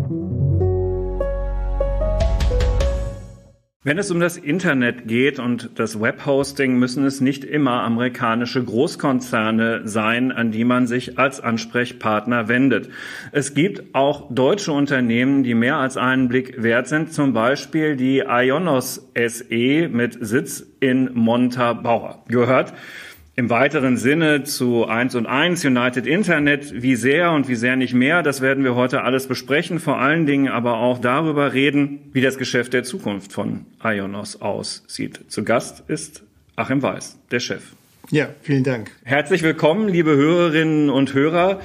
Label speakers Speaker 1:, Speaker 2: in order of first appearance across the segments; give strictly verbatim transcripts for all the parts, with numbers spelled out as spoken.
Speaker 1: Wenn es um das Internet geht und das Webhosting, müssen es nicht immer amerikanische Großkonzerne sein, an die man sich als Ansprechpartner wendet. Es gibt auch deutsche Unternehmen, die mehr als einen Blick wert sind, zum Beispiel die IONOS S E mit Sitz in Montabaur. Gehört im weiteren Sinne zu eins und eins, United Internet, wie sehr und wie sehr nicht mehr, das werden wir heute alles besprechen, vor allen Dingen aber auch darüber reden, wie das Geschäft der Zukunft von IONOS aussieht. Zu Gast ist Achim Weiß, der Chef.
Speaker 2: Ja, vielen Dank.
Speaker 1: Herzlich willkommen, liebe Hörerinnen und Hörer,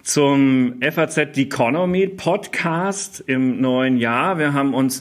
Speaker 1: zum F A Z The Economy Podcast im neuen Jahr. Wir haben uns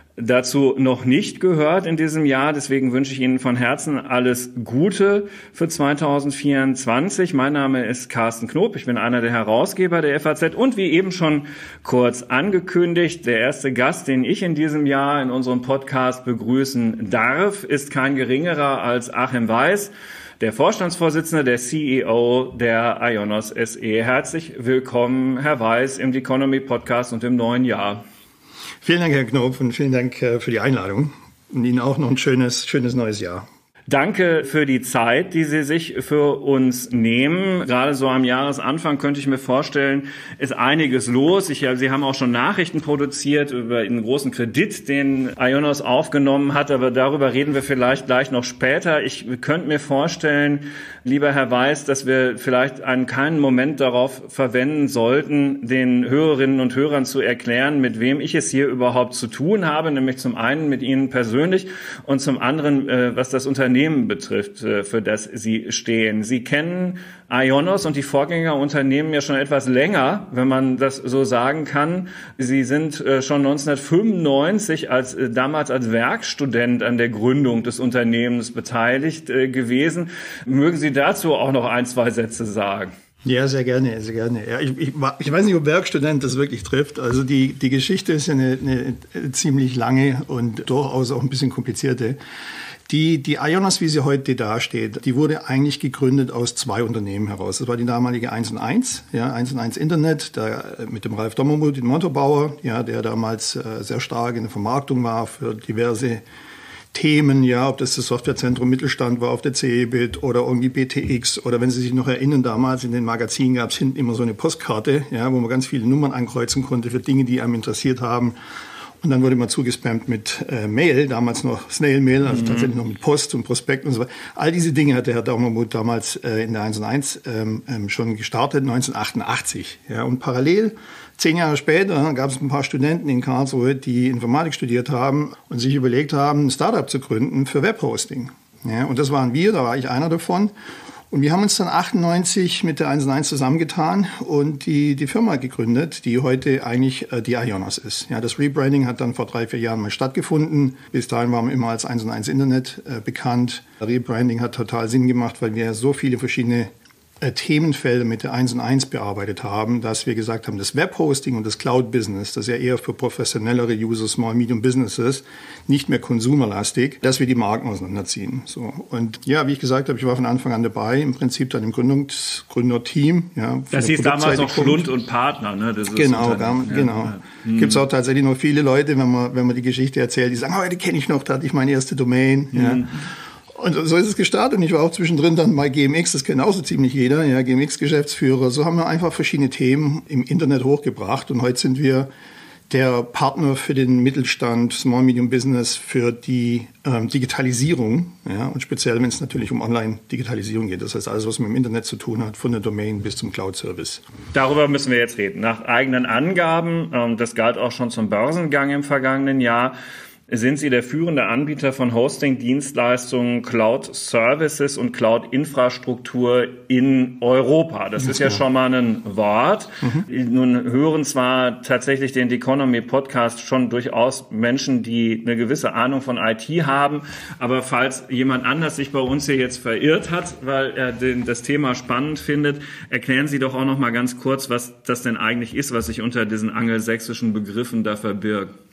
Speaker 1: dazu noch nicht gehört in diesem Jahr. Deswegen wünsche ich Ihnen von Herzen alles Gute für zweitausendvierundzwanzig. Mein Name ist Carsten Knob. Ich bin einer der Herausgeber der F A Z und wie eben schon kurz angekündigt, der erste Gast, den ich in diesem Jahr in unserem Podcast begrüßen darf, ist kein geringerer als Achim Weiß, der Vorstandsvorsitzende, der C E O der IONOS S E. Herzlich willkommen, Herr Weiß, im The Economy Podcast und im neuen Jahr.
Speaker 2: Vielen Dank, Herr Knob, und vielen Dank für die Einladung. Und Ihnen auch noch ein schönes, schönes neues Jahr.
Speaker 1: Danke für die Zeit, die Sie sich für uns nehmen. Gerade so am Jahresanfang könnte ich mir vorstellen, ist einiges los. Ich, Sie haben auch schon Nachrichten produziert über einen großen Kredit, den IONOS aufgenommen hat, aber darüber reden wir vielleicht gleich noch später. Ich könnte mir vorstellen, lieber Herr Weiß, dass wir vielleicht einen keinen Moment darauf verwenden sollten, den Hörerinnen und Hörern zu erklären, mit wem ich es hier überhaupt zu tun habe, nämlich zum einen mit Ihnen persönlich und zum anderen, was das Unternehmen betrifft, für das Sie stehen. Sie kennen IONOS und die Vorgängerunternehmen ja schon etwas länger, wenn man das so sagen kann. Sie sind schon neunzehnhundertfünfundneunzig als damals als Werkstudent an der Gründung des Unternehmens beteiligt gewesen. Mögen Sie dazu auch noch ein, zwei Sätze sagen?
Speaker 2: Ja, sehr gerne, sehr gerne. Ja, ich, ich, ich weiß nicht, ob Werkstudent das wirklich trifft. Also die, die Geschichte ist ja eine, eine ziemlich lange und durchaus auch ein bisschen komplizierte. Die, die IONOS, wie sie heute dasteht, die wurde eigentlich gegründet aus zwei Unternehmen heraus. Das war die damalige eins und eins, ja, eins und eins Internet, da, mit dem Ralf Dommermuth in Montabaur, ja, der damals äh, sehr stark in der Vermarktung war für diverse Themen, ja, ob das das Softwarezentrum Mittelstand war auf der C E B I T oder irgendwie B T X oder wenn Sie sich noch erinnern, damals in den Magazinen gab es hinten immer so eine Postkarte, ja, wo man ganz viele Nummern ankreuzen konnte für Dinge, die einem interessiert haben. Und dann wurde man zugespammt mit äh, Mail, damals noch Snail-Mail, also mhm. tatsächlich noch mit Post und Prospekt und so weiter. All diese Dinge hat der Herr Dommermuth damals äh, in der eins und eins ähm, ähm, schon gestartet, neunzehnhundertachtundachtzig. Ja, und parallel, zehn Jahre später, gab es ein paar Studenten in Karlsruhe, die Informatik studiert haben und sich überlegt haben, ein Startup zu gründen für Webhosting. Ja, und das waren wir, da war ich einer davon. Und wir haben uns dann achtundneunzig mit der eins und eins zusammengetan und die, die Firma gegründet, die heute eigentlich äh, die IONOS ist. Ja, das Rebranding hat dann vor drei, vier Jahren mal stattgefunden. Bis dahin waren wir immer als eins und eins Internet äh, bekannt. Rebranding hat total Sinn gemacht, weil wir so viele verschiedene äh, Themenfelder mit der eins und eins bearbeitet haben, dass wir gesagt haben, das Webhosting und das Cloud-Business, das ist ja eher für professionellere User, Small, Medium Businesses, nicht mehr konsumerlastig, dass wir die Marken auseinanderziehen. So. Und ja, wie ich gesagt habe, ich war von Anfang an dabei, im Prinzip dann im Gründungs Gründerteam. Ja,
Speaker 1: das hieß damals noch Schlund und Partner, ne? Das ist
Speaker 2: genau, da, ja, genau. Ja. Hm. Gibt es auch tatsächlich noch viele Leute, wenn man, wenn man die Geschichte erzählt, die sagen, oh, die kenne ich noch, da hatte ich meine erste Domain. Hm. Ja. Und so ist es gestartet und ich war auch zwischendrin dann bei G M X, das kennt auch so ziemlich jeder, ja, G M X-Geschäftsführer. So haben wir einfach verschiedene Themen im Internet hochgebracht und heute sind wir der Partner für den Mittelstand, Small Medium Business, für die ähm, Digitalisierung, ja, und speziell, wenn es natürlich um Online-Digitalisierung geht. Das heißt, alles, was mit dem Internet zu tun hat, von der Domain bis zum Cloud-Service.
Speaker 1: Darüber müssen wir jetzt reden. Nach eigenen Angaben, ähm, das galt auch schon zum Börsengang im vergangenen Jahr, sind Sie der führende Anbieter von Hosting-Dienstleistungen, Cloud-Services und Cloud-Infrastruktur in Europa. Das ist ja schon mal ein Wort. Mhm. Nun hören zwar tatsächlich den The Economy Podcast schon durchaus Menschen, die eine gewisse Ahnung von I T haben, aber falls jemand anders sich bei uns hier jetzt verirrt hat, weil er den, das Thema spannend findet, erklären Sie doch auch noch mal ganz kurz, was das denn eigentlich ist, was sich unter diesen angelsächsischen Begriffen da verbirgt.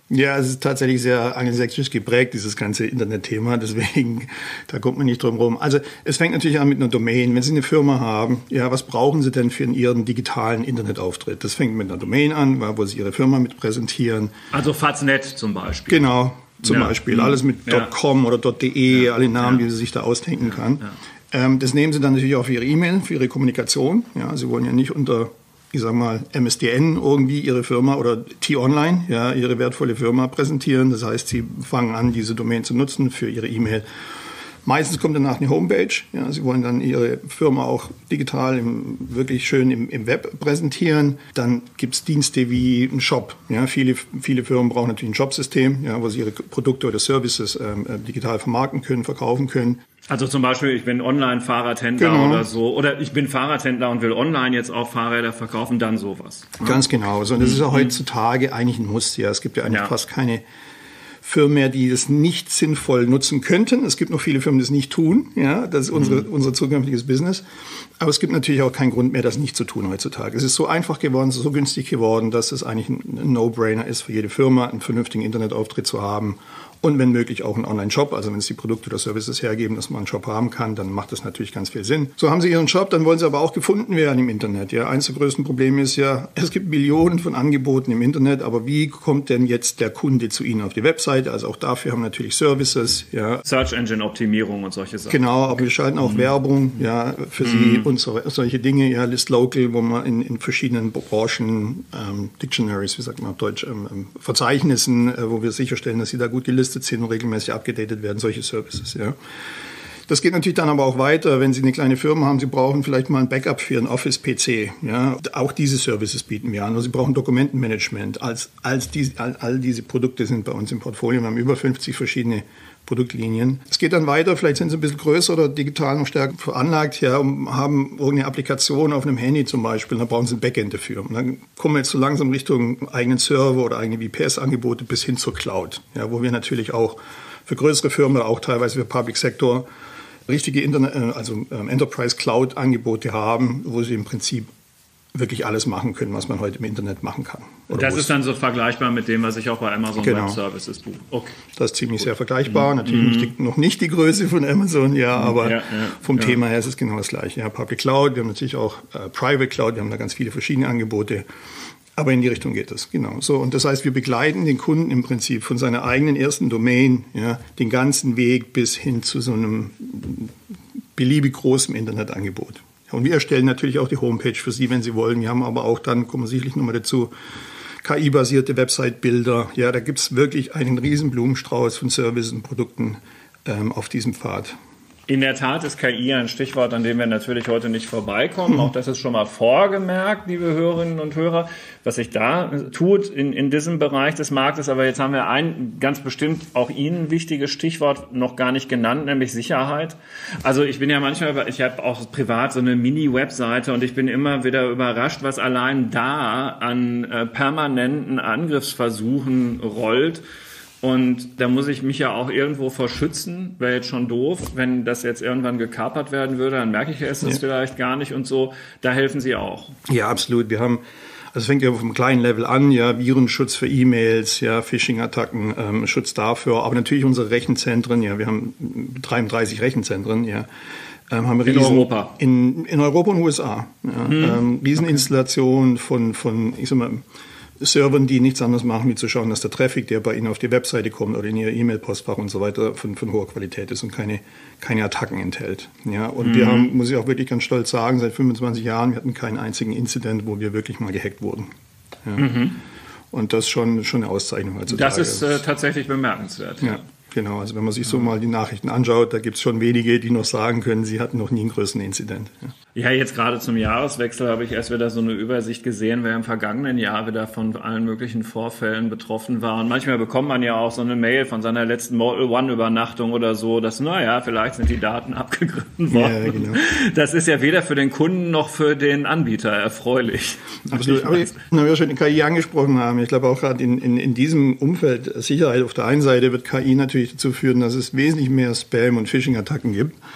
Speaker 2: Ja, es ist tatsächlich sehr angelsächsisch geprägt, dieses ganze Internetthema. Deswegen, da kommt man nicht drum rum. Also es fängt natürlich an mit einer Domain. Wenn Sie eine Firma haben, ja, was brauchen Sie denn für Ihren digitalen Internetauftritt? Das fängt mit einer Domain an, wo Sie Ihre Firma mit präsentieren.
Speaker 1: Also Faznet zum Beispiel.
Speaker 2: Genau, zum ja. Beispiel. Alles mit ja. .com oder .de, ja. alle Namen, ja. die Sie sich da ausdenken ja. kann. Ja. Ähm, das nehmen Sie dann natürlich auch für Ihre E-Mail, für Ihre Kommunikation. Ja, Sie wollen ja nicht unter ich sag mal, M S D N irgendwie ihre Firma oder T-Online, ja, ihre wertvolle Firma präsentieren. Das heißt, sie fangen an, diese Domain zu nutzen für ihre E-Mail. Meistens kommt danach eine Homepage. Ja, sie wollen dann ihre Firma auch digital im, wirklich schön im, im Web präsentieren. Dann gibt es Dienste wie einen Shop. Ja, viele, viele Firmen brauchen natürlich ein Shopsystem, ja, wo sie ihre Produkte oder Services ähm, digital vermarkten können, verkaufen können.
Speaker 1: Also zum Beispiel, ich bin Online-Fahrradhändler genau. oder so. Oder ich bin Fahrradhändler und will online jetzt auch Fahrräder verkaufen, dann sowas.
Speaker 2: Ganz genau. So, und das ist ja heutzutage eigentlich ein Muss. Ja. Es gibt ja eigentlich ja. fast keine Firmen mehr, die das nicht sinnvoll nutzen könnten. Es gibt noch viele Firmen, die es nicht tun. Ja, das ist unsere, mhm. unser zukünftiges Business. Aber es gibt natürlich auch keinen Grund mehr, das nicht zu tun heutzutage. Es ist so einfach geworden, es ist so günstig geworden, dass es eigentlich ein No-Brainer ist für jede Firma, einen vernünftigen Internetauftritt zu haben. Und wenn möglich auch einen Online-Shop, also wenn es die Produkte oder Services hergeben, dass man einen Shop haben kann, dann macht das natürlich ganz viel Sinn. So haben Sie Ihren Shop, dann wollen Sie aber auch gefunden werden im Internet. Ja, eines der größten Probleme ist ja, es gibt Millionen von Angeboten im Internet, aber wie kommt denn jetzt der Kunde zu Ihnen auf die Webseite? Also auch dafür haben wir natürlich Services. Ja.
Speaker 1: Search Engine Optimierung und solche Sachen.
Speaker 2: Genau, aber wir schalten auch mhm. Werbung ja, für mhm. Sie und so, solche Dinge. Ja, List Local, wo man in, in verschiedenen Branchen, ähm, Dictionaries, wie sagt man auf Deutsch, ähm, Verzeichnissen, äh, wo wir sicherstellen, dass Sie da gut gelistet sind und regelmäßig abgedatet werden, solche Services. Ja. Das geht natürlich dann aber auch weiter, wenn Sie eine kleine Firma haben, Sie brauchen vielleicht mal ein Backup für Ihren Office-P C. Ja. Auch diese Services bieten wir an. Also Sie brauchen Dokumentenmanagement. Als, als die, all, all diese Produkte sind bei uns im Portfolio. Wir haben über fünfzig verschiedene Produktlinien. Es geht dann weiter, vielleicht sind Sie ein bisschen größer oder digital noch stärker veranlagt, ja, und haben irgendeine Applikation auf einem Handy zum Beispiel, dann brauchen Sie ein Backend dafür. Und dann kommen wir jetzt so langsam Richtung eigenen Server oder eigene V P S-Angebote bis hin zur Cloud, ja, wo wir natürlich auch für größere Firmen, auch teilweise für Public Sector, richtige Internet, also Enterprise Cloud-Angebote haben, wo Sie im Prinzip wirklich alles machen können, was man heute im Internet machen kann.
Speaker 1: Das muss. Ist dann so vergleichbar mit dem, was ich auch bei Amazon genau. Web Services buche. Okay.
Speaker 2: Das ist ziemlich Gut. sehr vergleichbar. Mhm. Natürlich mhm. Nicht die, noch nicht die Größe von Amazon, ja, aber ja, ja, vom ja. Thema her ist es genau das Gleiche. Ja, Public Cloud, wir haben natürlich auch äh, Private Cloud, wir haben da ganz viele verschiedene Angebote. Aber in die Richtung geht es, genau. So, und das heißt, wir begleiten den Kunden im Prinzip von seiner eigenen ersten Domain, ja, den ganzen Weg bis hin zu so einem beliebig großen Internetangebot. Und wir erstellen natürlich auch die Homepage für Sie, wenn Sie wollen. Wir haben aber auch dann, kommen wir sicherlich nochmal dazu, K I-basierte Website-Bilder. Ja, da gibt es wirklich einen riesen Blumenstrauß von Services und Produkten ähm, auf diesem Pfad.
Speaker 1: In der Tat ist K I ein Stichwort, an dem wir natürlich heute nicht vorbeikommen. Auch das ist schon mal vorgemerkt, liebe Hörerinnen und Hörer, was sich da tut in, in diesem Bereich des Marktes. Aber jetzt haben wir ein ganz bestimmt auch Ihnen wichtiges Stichwort noch gar nicht genannt, nämlich Sicherheit. Also ich bin ja manchmal, ich habe auch privat so eine Mini-Webseite und ich bin immer wieder überrascht, was allein da an äh, permanenten Angriffsversuchen rollt. Und da muss ich mich ja auch irgendwo verschützen, wäre jetzt schon doof. Wenn das jetzt irgendwann gekapert werden würde, dann merke ich es ja. vielleicht gar nicht und so. Da helfen Sie auch.
Speaker 2: Ja, absolut. Wir haben, also es fängt ja auf einem kleinen Level an, ja, Virenschutz für E-Mails, ja, Phishing-Attacken, ähm, Schutz dafür, aber natürlich unsere Rechenzentren, ja, wir haben dreiunddreißig Rechenzentren, ja. Ähm, haben riesen,
Speaker 1: in Europa?
Speaker 2: In, in Europa und U S A. Ja. Hm. Ähm, Rieseninstallationen von, von, ich sag mal, Servern, die nichts anderes machen, wie zu schauen, dass der Traffic, der bei Ihnen auf die Webseite kommt oder in Ihr E-Mail-Postfach und so weiter, von, von hoher Qualität ist und keine, keine Attacken enthält. Ja, und mhm. wir haben, muss ich auch wirklich ganz stolz sagen, seit fünfundzwanzig Jahren, wir hatten keinen einzigen Incident, wo wir wirklich mal gehackt wurden. Ja. Mhm. Und das ist schon, schon eine Auszeichnung heutzutage.
Speaker 1: Das ist äh, tatsächlich bemerkenswert.
Speaker 2: Ja. Genau, also wenn man sich so mal die Nachrichten anschaut, da gibt es schon wenige, die noch sagen können, sie hatten noch nie einen größeren Incident. Ja.
Speaker 1: Ja, jetzt gerade zum Jahreswechsel habe ich erst wieder so eine Übersicht gesehen, wer im vergangenen Jahr wieder von allen möglichen Vorfällen betroffen war. Und manchmal bekommt man ja auch so eine Mail von seiner letzten Model One-Übernachtung oder so, dass, naja, vielleicht sind die Daten abgegriffen worden. Ja, genau. Das ist ja weder für den Kunden noch für den Anbieter erfreulich.
Speaker 2: Absolut. Aber wenn wir schon die K I angesprochen haben, ich glaube auch gerade in, in, in diesem Umfeld Sicherheit auf der einen Seite wird K I natürlich dazu führen, dass es wesentlich mehr Spam- und Phishing-Attacken gibt.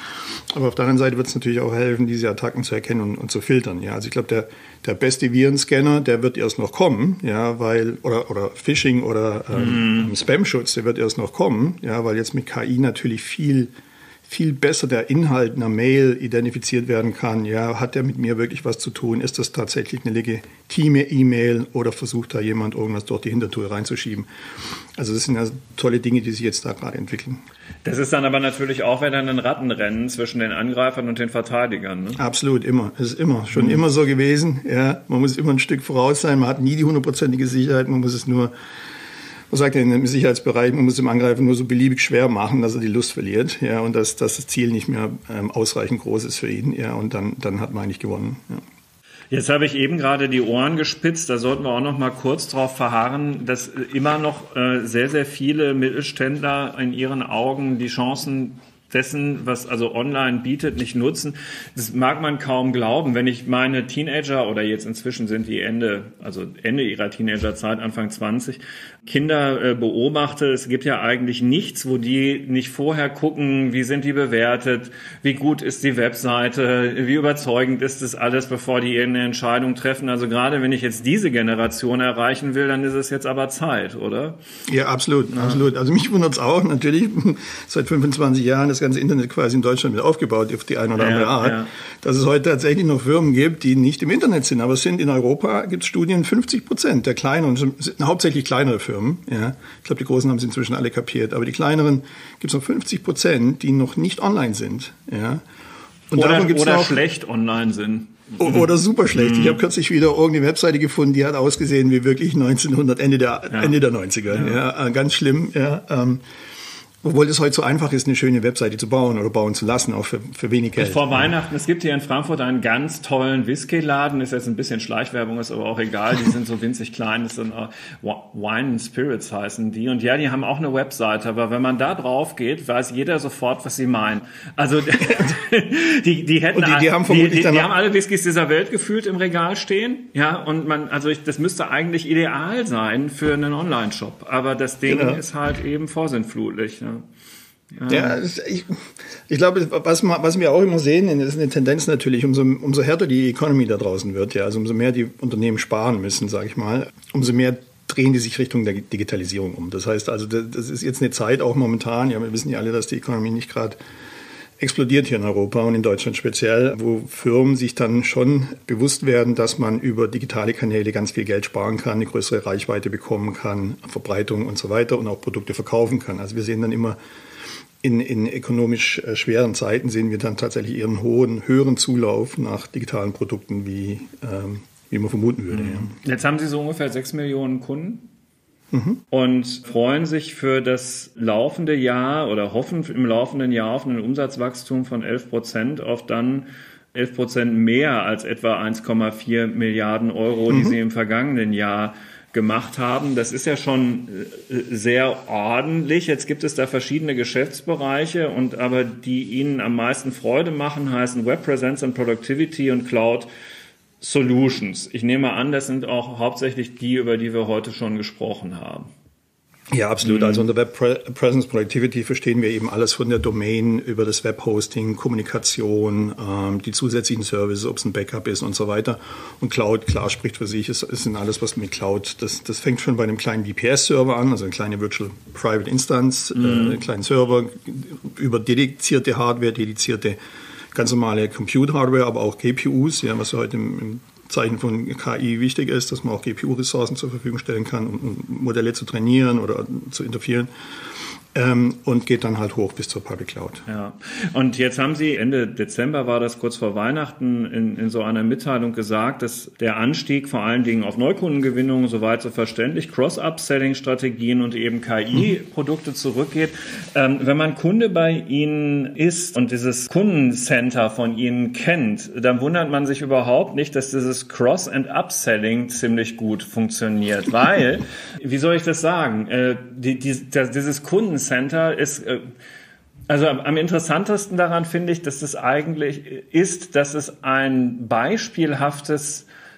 Speaker 2: Aber auf der anderen Seite wird es natürlich auch helfen, diese Attacken zu erkennen und, und zu filtern. Ja, also ich glaube, der, der beste Virenscanner, der wird erst noch kommen, ja, weil oder oder Phishing oder ähm, mm. Spam-Schutz, der wird erst noch kommen, ja, weil jetzt mit K I natürlich viel viel besser der Inhalt einer Mail identifiziert werden kann. Ja, hat der mit mir wirklich was zu tun? Ist das tatsächlich eine legitime E-Mail oder versucht da jemand irgendwas durch die Hintertür reinzuschieben? Also das sind ja tolle Dinge, die sich jetzt da gerade entwickeln.
Speaker 1: Das ist dann aber natürlich auch wieder ein Rattenrennen zwischen den Angreifern und den Verteidigern. Ne?
Speaker 2: Absolut, immer. Es ist immer, schon mhm. immer so gewesen. Ja, man muss immer ein Stück voraus sein. Man hat nie die hundertprozentige Sicherheit. Man muss es nur Man sagt ja im Sicherheitsbereich, man muss dem Angreifer nur so beliebig schwer machen, dass er die Lust verliert, ja, und dass, dass das Ziel nicht mehr ähm, ausreichend groß ist für ihn, ja, und dann, dann hat man eigentlich gewonnen. Ja.
Speaker 1: Jetzt habe ich eben gerade die Ohren gespitzt, da sollten wir auch noch mal kurz drauf verharren, dass immer noch äh, sehr, sehr viele Mittelständler in ihren Augen die Chancen dessen, was also online bietet, nicht nutzen. Das mag man kaum glauben. Wenn ich meine Teenager, oder jetzt inzwischen sind die Ende, also Ende ihrer Teenagerzeit, Anfang zwanzig, Kinder äh, beobachte, es gibt ja eigentlich nichts, wo die nicht vorher gucken, wie sind die bewertet, wie gut ist die Webseite, wie überzeugend ist das alles, bevor die irgendeine Entscheidung treffen. Also gerade wenn ich jetzt diese Generation erreichen will, dann ist es jetzt aber Zeit, oder?
Speaker 2: Ja, absolut, ja. absolut. Also mich wundert es auch, natürlich seit fünfundzwanzig Jahren das ganze Internet quasi in Deutschland mit aufgebaut auf die eine oder andere ja, Art, ja. dass es heute tatsächlich noch Firmen gibt, die nicht im Internet sind, aber es sind in Europa, gibt es Studien, fünfzig Prozent der kleineren, sind hauptsächlich kleinere Firmen, ja. Ich glaube, die großen haben es inzwischen alle kapiert, aber die kleineren gibt es noch fünfzig Prozent, die noch nicht online sind, ja.
Speaker 1: Und oder oder noch, schlecht online sind.
Speaker 2: Oder super schlecht. Mhm. Ich habe kürzlich wieder irgendeine Webseite gefunden, die hat ausgesehen wie wirklich neunzehnhundert, Ende der, ja. Ende der neunziger. Ja. Ja, ganz schlimm, ja. Ähm, Obwohl es heute so einfach ist, eine schöne Webseite zu bauen oder bauen zu lassen, auch für, für wenig Geld.
Speaker 1: Vor Weihnachten, es gibt hier in Frankfurt einen ganz tollen Whisky-Laden, ist jetzt ein bisschen Schleichwerbung, ist aber auch egal, die sind so winzig klein, das sind uh, Wine and Spirits heißen die. Und ja, die haben auch eine Webseite, aber wenn man da drauf geht, weiß jeder sofort, was sie meinen. Also die, die hätten,
Speaker 2: die, die, haben,
Speaker 1: die, die, die haben alle Whiskys dieser Welt gefühlt im Regal stehen, ja, und man, also ich, das müsste eigentlich ideal sein für einen Online-Shop, aber das Ding genau. ist halt eben vorsintflutlich, ne?
Speaker 2: Ja, ja ich, ich glaube, was, was wir auch immer sehen, ist eine Tendenz natürlich, umso, umso härter die Economy da draußen wird, ja, also umso mehr die Unternehmen sparen müssen, sage ich mal, umso mehr drehen die sich Richtung der Digitalisierung um. Das heißt also, das ist jetzt eine Zeit auch momentan, ja, wir wissen ja alle, dass die Economy nicht gerade explodiert hier in Europa und in Deutschland speziell, wo Firmen sich dann schon bewusst werden, dass man über digitale Kanäle ganz viel Geld sparen kann, eine größere Reichweite bekommen kann, Verbreitung und so weiter und auch Produkte verkaufen kann. Also wir sehen dann immer, In, in ökonomisch äh, schweren Zeiten sehen wir dann tatsächlich eher einen hohen, höheren Zulauf nach digitalen Produkten, wie, ähm, wie man vermuten würde.
Speaker 1: Mhm. Ja. Jetzt haben Sie so ungefähr sechs Millionen Kunden mhm. und freuen sich für das laufende Jahr oder hoffen im laufenden Jahr auf ein Umsatzwachstum von elf Prozent auf dann elf Prozent mehr als etwa eins Komma vier Milliarden Euro, die mhm. Sie im vergangenen Jahr gemacht haben. Das ist ja schon sehr ordentlich. Jetzt gibt es da verschiedene Geschäftsbereiche und aber die Ihnen am meisten Freude machen, heißen Web Presence and Productivity und Cloud Solutions. Ich nehme an, das sind auch hauptsächlich die, über die wir heute schon gesprochen haben.
Speaker 2: Ja, absolut. Also unter Web Presence Productivity verstehen wir eben alles von der Domain über das Webhosting, Kommunikation, ähm, die zusätzlichen Services, ob es ein Backup ist und so weiter. Und Cloud, klar, spricht für sich, ist, ist alles, was mit Cloud, das, das fängt schon bei einem kleinen V P S-Server an, also eine kleine Virtual Private Instance, mhm. äh, einen kleinen Server, über dedizierte Hardware, dedizierte ganz normale Compute-Hardware, aber auch G P Us, ja, was heute im, im Zeichen von K I wichtig ist, dass man auch G P U-Ressourcen zur Verfügung stellen kann, um Modelle zu trainieren oder zu interferieren. Ähm, und geht dann halt hoch bis zur Public Cloud.
Speaker 1: Ja. Und jetzt haben Sie, Ende Dezember war das kurz vor Weihnachten, in, in so einer Mitteilung gesagt, dass der Anstieg vor allen Dingen auf Neukundengewinnung, soweit so verständlich, Cross-Up-Selling-Strategien und eben K I-Produkte zurückgeht. Ähm, wenn man Kunde bei Ihnen ist und dieses Kundencenter von Ihnen kennt, dann wundert man sich überhaupt nicht, dass dieses Cross- and Upselling ziemlich gut funktioniert. Weil, wie soll ich das sagen, äh, die, die, das, dieses Kunden Center ist, also am interessantesten daran finde ich, dass es eigentlich ist, dass es ein beispielhaftes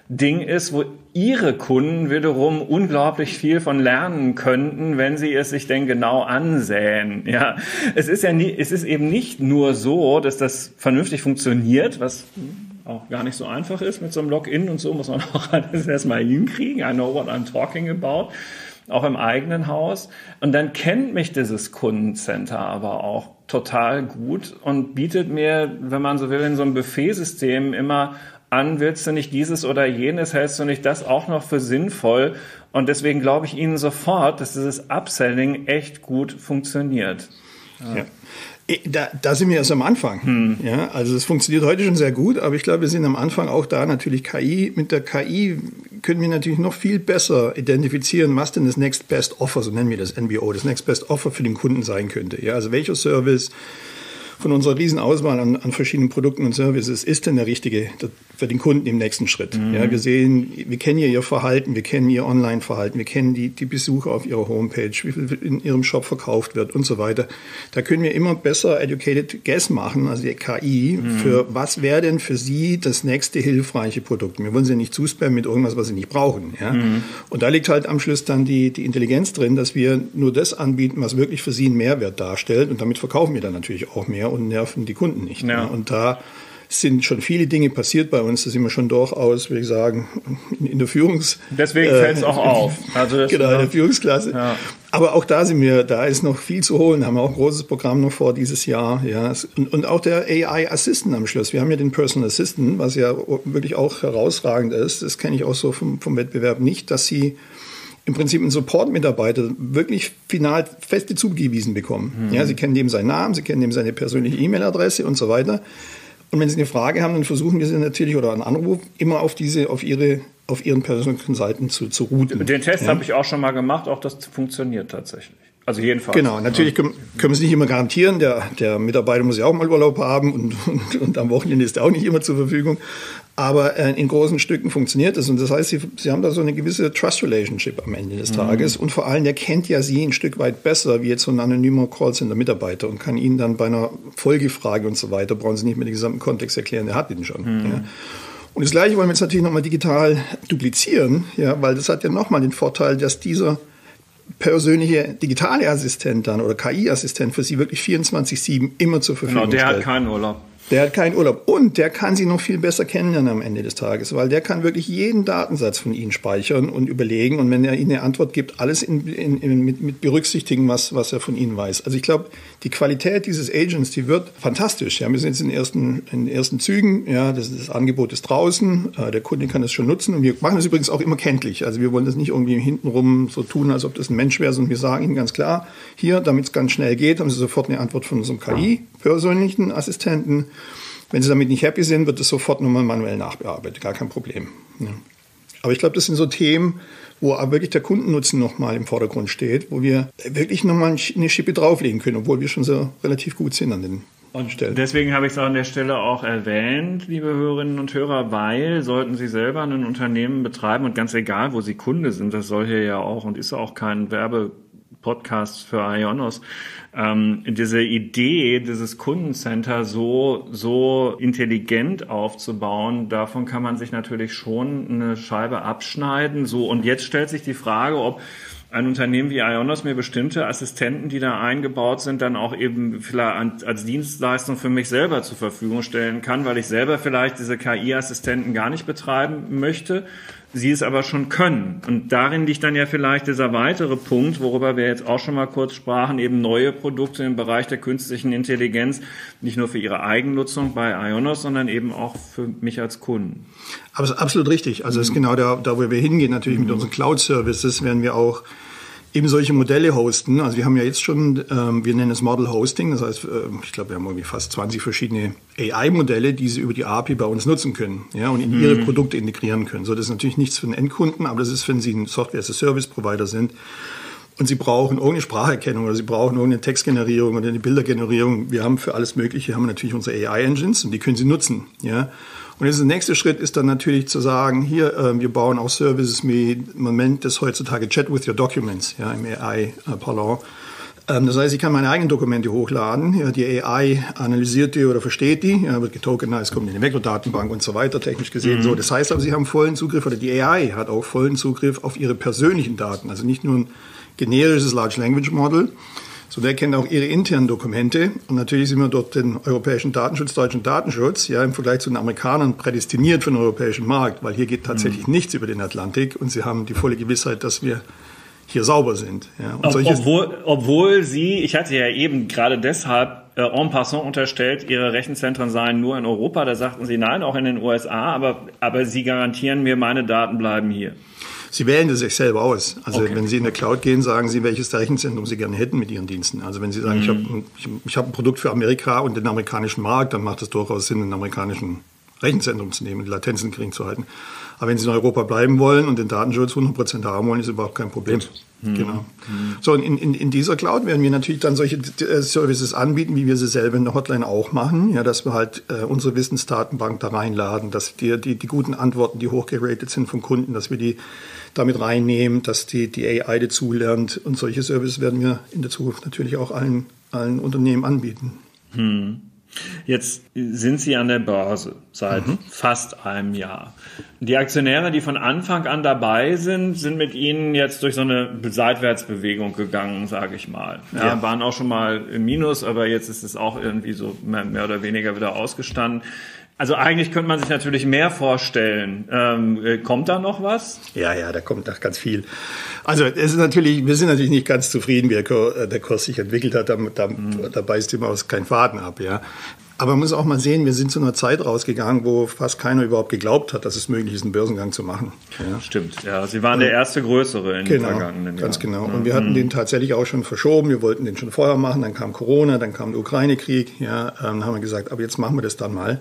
Speaker 1: Ding ist, wo Ihre Kunden wiederum unglaublich viel von lernen könnten, wenn sie es sich denn genau ansähen. Ja, es ist ja nie, es ist eben nicht nur so, dass das vernünftig funktioniert, was auch gar nicht so einfach ist mit so einem Login und so, muss man auch alles erstmal hinkriegen. I know what I'm talking about. Auch im eigenen Haus. Und dann kennt mich dieses Kundencenter aber auch total gut und bietet mir, wenn man so will, in so einem Buffetsystem immer an, willst du nicht dieses oder jenes, hältst du nicht das auch noch für sinnvoll? Und deswegen glaube ich Ihnen sofort, dass dieses Upselling echt gut funktioniert.
Speaker 2: Ja. Ja. Da, da sind wir erst am Anfang. Hm. Ja, also es funktioniert heute schon sehr gut, aber ich glaube, wir sind am Anfang auch da natürlich K I. Mit der K I können wir natürlich noch viel besser identifizieren, was denn das Next Best Offer, so nennen wir das N B O, das Next Best Offer für den Kunden sein könnte. Ja, also welcher Service von unserer riesen Auswahl an, an verschiedenen Produkten und Services ist denn der richtige für den Kunden im nächsten Schritt. Mhm. Ja, wir sehen, wir kennen ja ihr Verhalten, wir kennen ihr Online-Verhalten, wir kennen die, die Besucher auf ihrer Homepage, wie viel in ihrem Shop verkauft wird und so weiter. Da können wir immer besser educated guess machen, also die K I, mhm. für was wäre denn für sie das nächste hilfreiche Produkt. Wir wollen sie nicht zuspammen mit irgendwas, was sie nicht brauchen. Ja? Mhm. Und da liegt halt am Schluss dann die, die Intelligenz drin, dass wir nur das anbieten, was wirklich für sie einen Mehrwert darstellt. Und damit verkaufen wir dann natürlich auch mehr und nerven die Kunden nicht. Ja. Und da sind schon viele Dinge passiert bei uns. Da sind wir schon durchaus, würde ich sagen, in, in der Führungs...
Speaker 1: Deswegen äh, fällt es auch auf. Also das
Speaker 2: genau, in der Führungsklasse. Ja. Aber auch da sind wir, da ist noch viel zu holen. Da haben wir auch ein großes Programm noch vor dieses Jahr. Ja. Und, und auch der A I Assistant am Schluss. Wir haben ja den Personal Assistant, was ja wirklich auch herausragend ist. Das kenne ich auch so vom, vom Wettbewerb nicht, dass sie im Prinzip einen Support-Mitarbeiter wirklich final feste zugewiesen bekommen. Mhm. Ja, sie kennen dem seinen Namen, sie kennen dem seine persönliche E-Mail-Adresse und so weiter. Und wenn Sie eine Frage haben, dann versuchen wir sie natürlich, oder einen Anruf, immer auf diese, auf ihre, auf ihren persönlichen Seiten zu, zu routen.
Speaker 1: Den Test ja. habe ich auch schon mal gemacht, auch das funktioniert tatsächlich. Also jedenfalls.
Speaker 2: Genau, natürlich können, können wir es nicht immer garantieren. Der, der Mitarbeiter muss ja auch mal Urlaub haben und, und, und am Wochenende ist er auch nicht immer zur Verfügung. Aber äh, in großen Stücken funktioniert es. Und das heißt, Sie, Sie haben da so eine gewisse Trust-Relationship am Ende des Tages. Mhm. Und vor allem, der kennt ja Sie ein Stück weit besser wie jetzt so ein anonymer Callcenter-Mitarbeiter und kann Ihnen dann bei einer Folgefrage und so weiter, brauchen Sie nicht mehr den gesamten Kontext erklären, der hat den schon. Mhm. Ja. Und das Gleiche wollen wir jetzt natürlich nochmal digital duplizieren, ja, weil das hat ja nochmal den Vorteil, dass dieser persönliche digitale Assistent dann oder K I-Assistent für Sie wirklich vierundzwanzig sieben immer zur Verfügung
Speaker 1: stellt. Genau, der
Speaker 2: stellt.
Speaker 1: hat keinen Urlaub.
Speaker 2: Der hat keinen Urlaub. Und der kann Sie noch viel besser kennenlernen am Ende des Tages, weil der kann wirklich jeden Datensatz von Ihnen speichern und überlegen. Und wenn er Ihnen eine Antwort gibt, alles in, in, in, mit, mit berücksichtigen, was, was er von Ihnen weiß. Also ich glaube, die Qualität dieses Agents, die wird fantastisch. Ja, wir sind jetzt in den ersten, in den ersten Zügen. Ja, das, das Angebot ist draußen. Der Kunde kann das schon nutzen. Und wir machen das übrigens auch immer kenntlich. Also wir wollen das nicht irgendwie hintenrum so tun, als ob das ein Mensch wäre, sondern wir sagen Ihnen ganz klar, hier, damit es ganz schnell geht, haben Sie sofort eine Antwort von unserem K I-persönlichen Assistenten. Wenn Sie damit nicht happy sind, wird das sofort nochmal manuell nachbearbeitet. Gar kein Problem. Ja. Aber ich glaube, das sind so Themen, wo aber wirklich der Kundennutzen nochmal im Vordergrund steht, wo wir wirklich nochmal eine Schippe drauflegen können, obwohl wir schon so relativ gut sind an den Stellen.
Speaker 1: Deswegen habe ich es an der Stelle auch erwähnt, liebe Hörerinnen und Hörer, weil sollten Sie selber ein Unternehmen betreiben und ganz egal, wo Sie Kunde sind, das soll hier ja auch und ist auch kein Werbe Podcast für Ionos, ähm, diese Idee, dieses Kundencenter so, so intelligent aufzubauen, davon kann man sich natürlich schon eine Scheibe abschneiden. So, und jetzt stellt sich die Frage, ob ein Unternehmen wie Ionos mir bestimmte Assistenten, die da eingebaut sind, dann auch eben vielleicht als Dienstleistung für mich selber zur Verfügung stellen kann, weil ich selber vielleicht diese K I-Assistenten gar nicht betreiben möchte, sie es aber schon können. Und darin liegt dann ja vielleicht dieser weitere Punkt, worüber wir jetzt auch schon mal kurz sprachen, eben neue Produkte im Bereich der künstlichen Intelligenz, nicht nur für ihre Eigennutzung bei Ionos, sondern eben auch für mich als Kunden.
Speaker 2: Aber es ist absolut richtig. Also es ist genau da, da, wo wir hingehen. Natürlich mit unseren Cloud-Services werden wir auch eben solche Modelle hosten. Also wir haben ja jetzt schon, ähm, wir nennen es Model Hosting. Das heißt, äh, ich glaube, wir haben irgendwie fast zwanzig verschiedene A I-Modelle, die sie über die A P I bei uns nutzen können, ja, und in mhm. ihre Produkte integrieren können. So, das ist natürlich nichts für den Endkunden, aber das ist, wenn Sie ein Software-as-a-Service-Provider sind und Sie brauchen irgendeine Spracherkennung oder Sie brauchen irgendeine Textgenerierung oder eine Bildergenerierung. Wir haben für alles Mögliche, haben wir natürlich unsere A I-Engines und die können Sie nutzen, ja. Und jetzt der nächste Schritt ist dann natürlich zu sagen, hier, äh, wir bauen auch Services mit, man nennt das heutzutage Chat with your Documents, ja, im A I-Parlant. Das heißt, ich kann meine eigenen Dokumente hochladen. Ja, die A I analysiert die oder versteht die, ja, wird getokenized, kommt in die Vektordatenbank und so weiter, technisch gesehen. Mhm. So, das heißt aber, Sie haben vollen Zugriff, oder die A I hat auch vollen Zugriff auf Ihre persönlichen Daten. Also nicht nur ein generisches Large Language Model, sondern er kennt auch Ihre internen Dokumente. Und natürlich sind wir dort den europäischen Datenschutz, deutschen Datenschutz, ja, im Vergleich zu den Amerikanern prädestiniert für den europäischen Markt, weil hier geht tatsächlich mhm. nichts über den Atlantik und Sie haben die volle Gewissheit, dass wir hier sauber sind. Ja. Und
Speaker 1: Ob, obwohl, obwohl Sie, ich hatte ja eben gerade deshalb äh, en passant unterstellt, Ihre Rechenzentren seien nur in Europa, da sagten Sie nein, auch in den U S A, aber, aber Sie garantieren mir, meine Daten bleiben hier.
Speaker 2: Sie wählen das sich selber aus. Also
Speaker 1: okay.
Speaker 2: wenn Sie in der Cloud gehen, sagen Sie, welches Rechenzentrum Sie gerne hätten mit Ihren Diensten. Also wenn Sie sagen, mhm. ich habe ich, ich hab ein Produkt für Amerika und den amerikanischen Markt, dann macht es durchaus Sinn, einen amerikanischen Rechenzentrum zu nehmen, die Latenzen gering zu halten. Aber wenn Sie in Europa bleiben wollen und den Datenschutz hundert Prozent haben wollen, ist überhaupt kein Problem. Mhm. Genau. Mhm. So, in, in, in dieser Cloud werden wir natürlich dann solche Services anbieten, wie wir sie selber in der Hotline auch machen. Ja, dass wir halt äh, unsere Wissensdatenbank da reinladen, dass die, die, die guten Antworten, die hochgeratet sind von Kunden, dass wir die damit reinnehmen, dass die, die A I dazu lernt. Und solche Services werden wir in der Zukunft natürlich auch allen, allen Unternehmen anbieten.
Speaker 1: Mhm. Jetzt sind Sie an der Börse seit mhm. fast einem Jahr. Die Aktionäre, die von Anfang an dabei sind, sind mit Ihnen jetzt durch so eine Seitwärtsbewegung gegangen, sage ich mal. Ja. Wir waren auch schon mal im Minus, aber jetzt ist es auch irgendwie so mehr oder weniger wieder ausgestanden. Also eigentlich könnte man sich natürlich mehr vorstellen. Ähm, kommt da noch was?
Speaker 2: Ja, ja, da kommt noch ganz viel. Also es ist natürlich, wir sind natürlich nicht ganz zufrieden, wie der Kurs sich entwickelt hat. Da, da, mhm. da beißt die Maus keinen Faden ab. Ja. Aber man muss auch mal sehen, wir sind zu einer Zeit rausgegangen, wo fast keiner überhaupt geglaubt hat, dass es möglich ist, einen Börsengang zu machen. Ja.
Speaker 1: Stimmt, ja. Sie waren der erste größere in
Speaker 2: genau,
Speaker 1: den vergangenen Jahren.
Speaker 2: Ganz genau. Und wir hatten mhm. den tatsächlich auch schon verschoben. Wir wollten den schon vorher machen. Dann kam Corona, dann kam der Ukraine-Krieg. Ja, dann haben wir gesagt, aber jetzt machen wir das dann mal.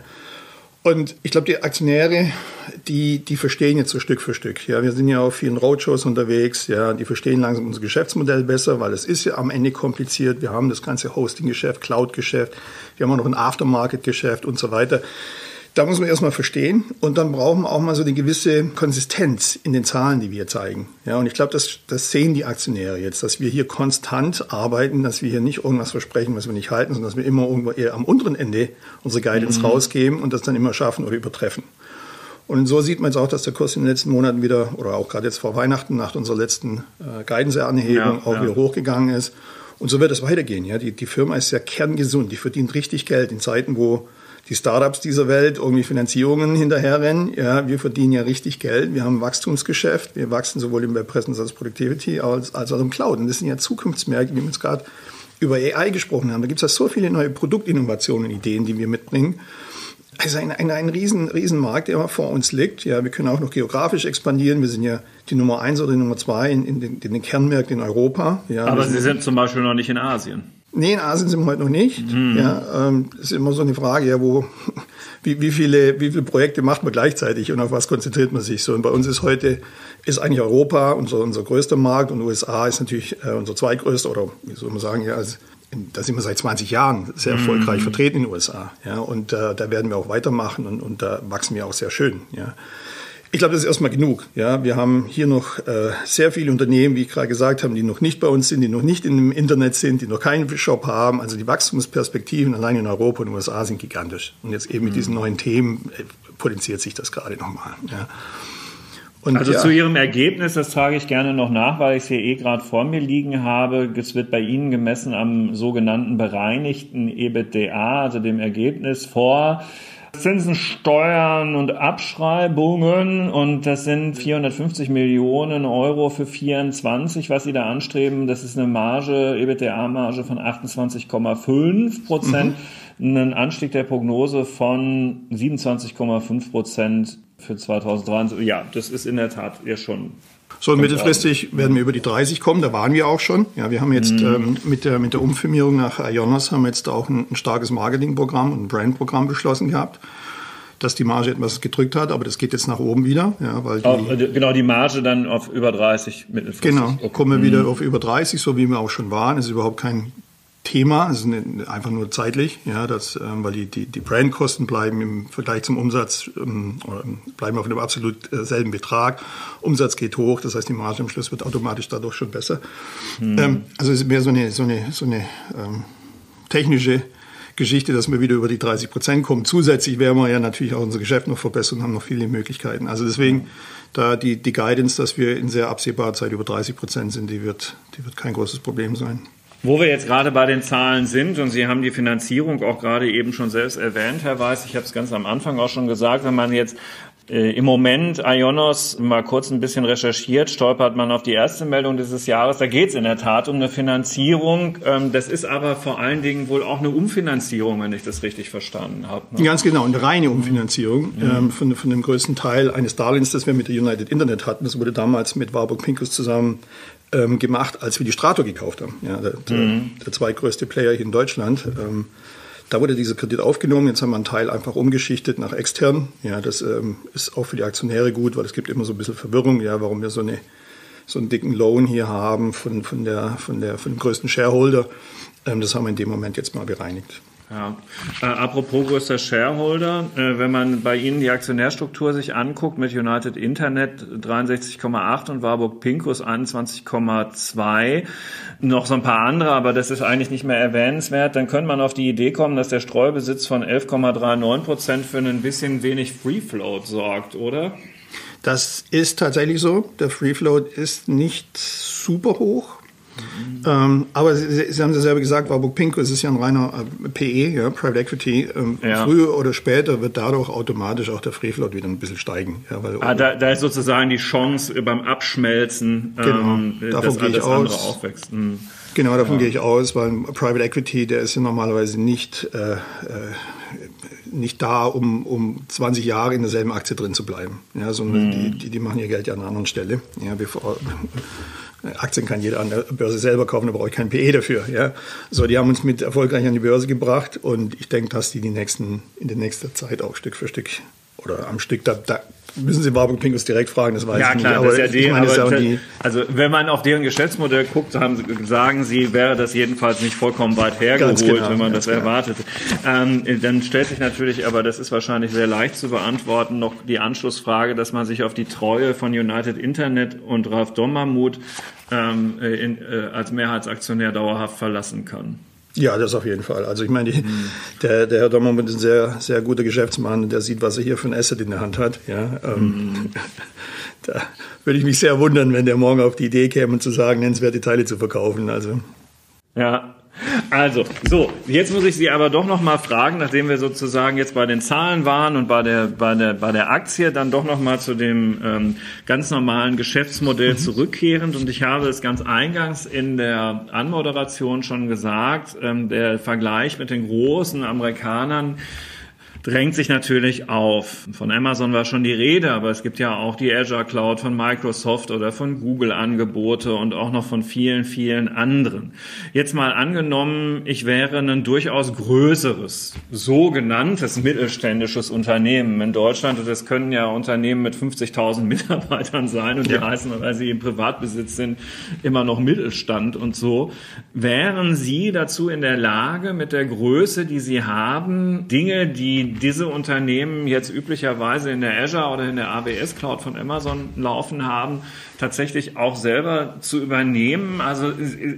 Speaker 2: Und ich glaube, die Aktionäre, die, die verstehen jetzt so Stück für Stück. Ja, wir sind ja auf vielen Roadshows unterwegs. Ja, die verstehen langsam unser Geschäftsmodell besser, weil es ist ja am Ende kompliziert. Wir haben das ganze Hosting-Geschäft, Cloud-Geschäft. Wir haben auch noch ein Aftermarket-Geschäft und so weiter. Da muss man erstmal verstehen und dann brauchen wir auch mal so eine gewisse Konsistenz in den Zahlen, die wir zeigen. Ja, und ich glaube, das, das sehen die Aktionäre jetzt, dass wir hier konstant arbeiten, dass wir hier nicht irgendwas versprechen, was wir nicht halten, sondern dass wir immer irgendwo eher am unteren Ende unsere Guidance mhm. rausgeben und das dann immer schaffen oder übertreffen. Und so sieht man jetzt auch, dass der Kurs in den letzten Monaten wieder, oder auch gerade jetzt vor Weihnachten, nach unserer letzten äh, Guidance-Anhebung ja, auch ja. wieder hochgegangen ist. Und so wird es weitergehen. Ja, die, die Firma ist sehr kerngesund, die verdient richtig Geld in Zeiten, wo die Startups dieser Welt irgendwie Finanzierungen hinterherrennen. Ja, wir verdienen ja richtig Geld. Wir haben ein Wachstumsgeschäft. Wir wachsen sowohl im Web Presence als Productivity als, als auch im Cloud. Und das sind ja Zukunftsmärkte, wie wir jetzt gerade über A I gesprochen haben. Da gibt es ja so viele neue Produktinnovationen und Ideen, die wir mitbringen. Also ein, ein, ein riesen, riesen Markt, der vor uns liegt. Ja, wir können auch noch geografisch expandieren. Wir sind ja die Nummer eins oder die Nummer zwei in, in, den, in den Kernmärkten in Europa. Ja,
Speaker 1: aber Sie sind zum Beispiel noch nicht in Asien.
Speaker 2: Nee, in Asien sind wir heute noch nicht. Mhm. Ja, ähm, das ist immer so eine Frage, ja, wo, wie, wie viele, wie viele Projekte macht man gleichzeitig und auf was konzentriert man sich so? Und bei uns ist heute, ist eigentlich Europa unser, unser größter Markt und U S A ist natürlich äh, unser zweitgrößter oder, wie soll man sagen, ja, also, da sind wir seit zwanzig Jahren sehr erfolgreich mhm. vertreten in den U S A. Ja, und äh, da werden wir auch weitermachen und, und da wachsen wir auch sehr schön. Ja. Ich glaube, das ist erstmal genug. Ja, wir haben hier noch äh, sehr viele Unternehmen, wie ich gerade gesagt habe, die noch nicht bei uns sind, die noch nicht im Internet sind, die noch keinen Shop haben. Also die Wachstumsperspektiven allein in Europa und den U S A sind gigantisch. Und jetzt eben mit mhm. diesen neuen Themen äh, potenziert sich das gerade nochmal. Ja.
Speaker 1: Und also ja. zu Ihrem Ergebnis, das trage ich gerne noch nach, weil ich es hier eh gerade vor mir liegen habe. Es wird bei Ihnen gemessen am sogenannten bereinigten EBITDA, also dem Ergebnis vor Zinsen, Steuern und Abschreibungen, und das sind vierhundertfünfzig Millionen Euro für vierundzwanzig, was Sie da anstreben. Das ist eine Marge, EBITDA-Marge von achtundzwanzig Komma fünf Prozent, mhm. ein Anstieg der Prognose von siebenundzwanzig Komma fünf Prozent für zweitausenddreiundzwanzig. Ja, das ist in der Tat ja schon.
Speaker 2: So, und mittelfristig werden wir über die dreißig kommen, da waren wir auch schon. Ja, wir haben jetzt mhm. ähm, mit der, mit der Umfirmierung nach Ionos haben wir jetzt auch ein, ein starkes Marketingprogramm und ein Brandprogramm beschlossen gehabt, dass die Marge etwas gedrückt hat, aber das geht jetzt nach oben wieder. Ja, weil die,
Speaker 1: auf, genau, die Marge dann auf über dreißig mittelfristig.
Speaker 2: Genau, okay. kommen wir wieder mhm. auf über dreißig, so wie wir auch schon waren. Es ist überhaupt kein Thema, also einfach nur zeitlich, ja, das, ähm, weil die, die, die Brandkosten bleiben im Vergleich zum Umsatz, ähm, oder bleiben auf einem absolut äh, selben Betrag. Umsatz geht hoch, das heißt, die Marge am Schluss wird automatisch dadurch schon besser. Mhm. Ähm, also es ist mehr so eine, so eine, so eine ähm, technische Geschichte, dass wir wieder über die dreißig Prozent kommen. Zusätzlich werden wir ja natürlich auch unser Geschäft noch verbessern und haben noch viele Möglichkeiten. Also deswegen, da die, die Guidance, dass wir in sehr absehbarer Zeit über dreißig Prozent sind, die wird, die wird kein großes Problem sein.
Speaker 1: Wo wir jetzt gerade bei den Zahlen sind, und Sie haben die Finanzierung auch gerade eben schon selbst erwähnt, Herr Weiß, ich habe es ganz am Anfang auch schon gesagt, wenn man jetzt äh, im Moment IONOS mal kurz ein bisschen recherchiert, stolpert man auf die erste Meldung dieses Jahres, da geht es in der Tat um eine Finanzierung, ähm, das ist aber vor allen Dingen wohl auch eine Umfinanzierung, wenn ich das richtig verstanden habe. Ne?
Speaker 2: Ganz genau, eine reine Umfinanzierung mhm. ähm, von, von dem größten Teil eines Darlehens, das wir mit der United Internet hatten. Das wurde damals mit Warburg Pincus zusammen Ähm, gemacht, als wir die Strato gekauft haben. Ja, der, der, mhm. der zweitgrößte Player hier in Deutschland. Ähm, da wurde dieser Kredit aufgenommen. Jetzt haben wir einen Teil einfach umgeschichtet nach extern. Ja, das ähm, ist auch für die Aktionäre gut, weil es gibt immer so ein bisschen Verwirrung, ja, warum wir so eine so einen dicken Loan hier haben von von der von der von dem größten Shareholder. Ähm, das haben wir in dem Moment jetzt mal bereinigt.
Speaker 1: Ja. Äh, apropos größter Shareholder, äh, wenn man bei Ihnen die Aktionärstruktur sich anguckt, mit United Internet dreiundsechzig Komma acht und Warburg Pincus einundzwanzig Komma zwei, noch so ein paar andere, aber das ist eigentlich nicht mehr erwähnenswert, dann könnte man auf die Idee kommen, dass der Streubesitz von elf Komma neununddreißig Prozent für ein bisschen wenig Free Float sorgt, oder?
Speaker 2: Das ist tatsächlich so. Der Free Float ist nicht super hoch. Mhm. Ähm, aber Sie, Sie haben ja selber gesagt, Warburg Pincus ist ja ein reiner äh, P E, ja, Private Equity. Ähm, ja. Früher oder später wird dadurch automatisch auch der Free Float wieder ein bisschen steigen. Ja, weil,
Speaker 1: ah, da, da ist sozusagen die Chance beim Abschmelzen,
Speaker 2: genau,
Speaker 1: ähm, dass alles andere aufwächst.
Speaker 2: Mhm. Genau, davon ja. gehe ich aus, weil Private Equity, der ist ja normalerweise nicht, äh, äh, nicht da, um, um zwanzig Jahre in derselben Aktie drin zu bleiben. Ja, sondern mhm. die, die, die machen ihr Geld ja an einer anderen Stelle. Ja, bevor... Aktien kann jeder an der Börse selber kaufen, da brauche ich kein P E dafür. Ja. So, die haben uns mit erfolgreich an die Börse gebracht und ich denke, dass die, die nächsten, in der nächsten Zeit auch Stück für Stück oder am Stück, da, da müssen Sie Warburg Pincus direkt fragen, das weiß
Speaker 1: ja,
Speaker 2: ich nicht.
Speaker 1: Klar,
Speaker 2: Aber
Speaker 1: das ist ja die,
Speaker 2: meine,
Speaker 1: aber
Speaker 2: die,
Speaker 1: also wenn man auf deren Geschäftsmodell guckt, haben sie, sagen Sie, wäre das jedenfalls nicht vollkommen weit hergeholt, genau, wenn man das genau. erwartet. Ähm, dann stellt sich natürlich, aber das ist wahrscheinlich sehr leicht zu beantworten, noch die Anschlussfrage, dass man sich auf die Treue von United Internet und Ralph Dommermuth ähm, in, äh, als Mehrheitsaktionär dauerhaft verlassen kann.
Speaker 2: Ja, das auf jeden Fall. Also ich meine, die, mhm. der, der Herr Dommermuth ist ein sehr, sehr guter Geschäftsmann, der sieht, was er hier für ein Asset in der Hand hat. Ja, ähm, mhm. Da würde ich mich sehr wundern, wenn der morgen auf die Idee käme, zu sagen, nennenswerte Teile zu verkaufen. Also.
Speaker 1: Ja. Also, so, jetzt muss ich Sie aber doch noch mal fragen, nachdem wir sozusagen jetzt bei den Zahlen waren und bei der bei der bei der Aktie, dann doch noch mal zu dem ähm, ganz normalen Geschäftsmodell zurückkehrend. Und ich habe es ganz eingangs in der Anmoderation schon gesagt, ähm, der Vergleich mit den großen Amerikanern drängt sich natürlich auf. Von Amazon war schon die Rede, aber es gibt ja auch die Azure Cloud von Microsoft oder von Google Angebote und auch noch von vielen, vielen anderen. Jetzt mal angenommen, ich wäre ein durchaus größeres, sogenanntes mittelständisches Unternehmen in Deutschland. Und das können ja Unternehmen mit fünfzigtausend Mitarbeitern sein und die ja. heißen, weil sie im Privatbesitz sind, immer noch Mittelstand und so. Wären Sie dazu in der Lage, mit der Größe, die Sie haben, Dinge, die diese Unternehmen jetzt üblicherweise in der Azure oder in der A W S Cloud von Amazon laufen haben, tatsächlich auch selber zu übernehmen? Also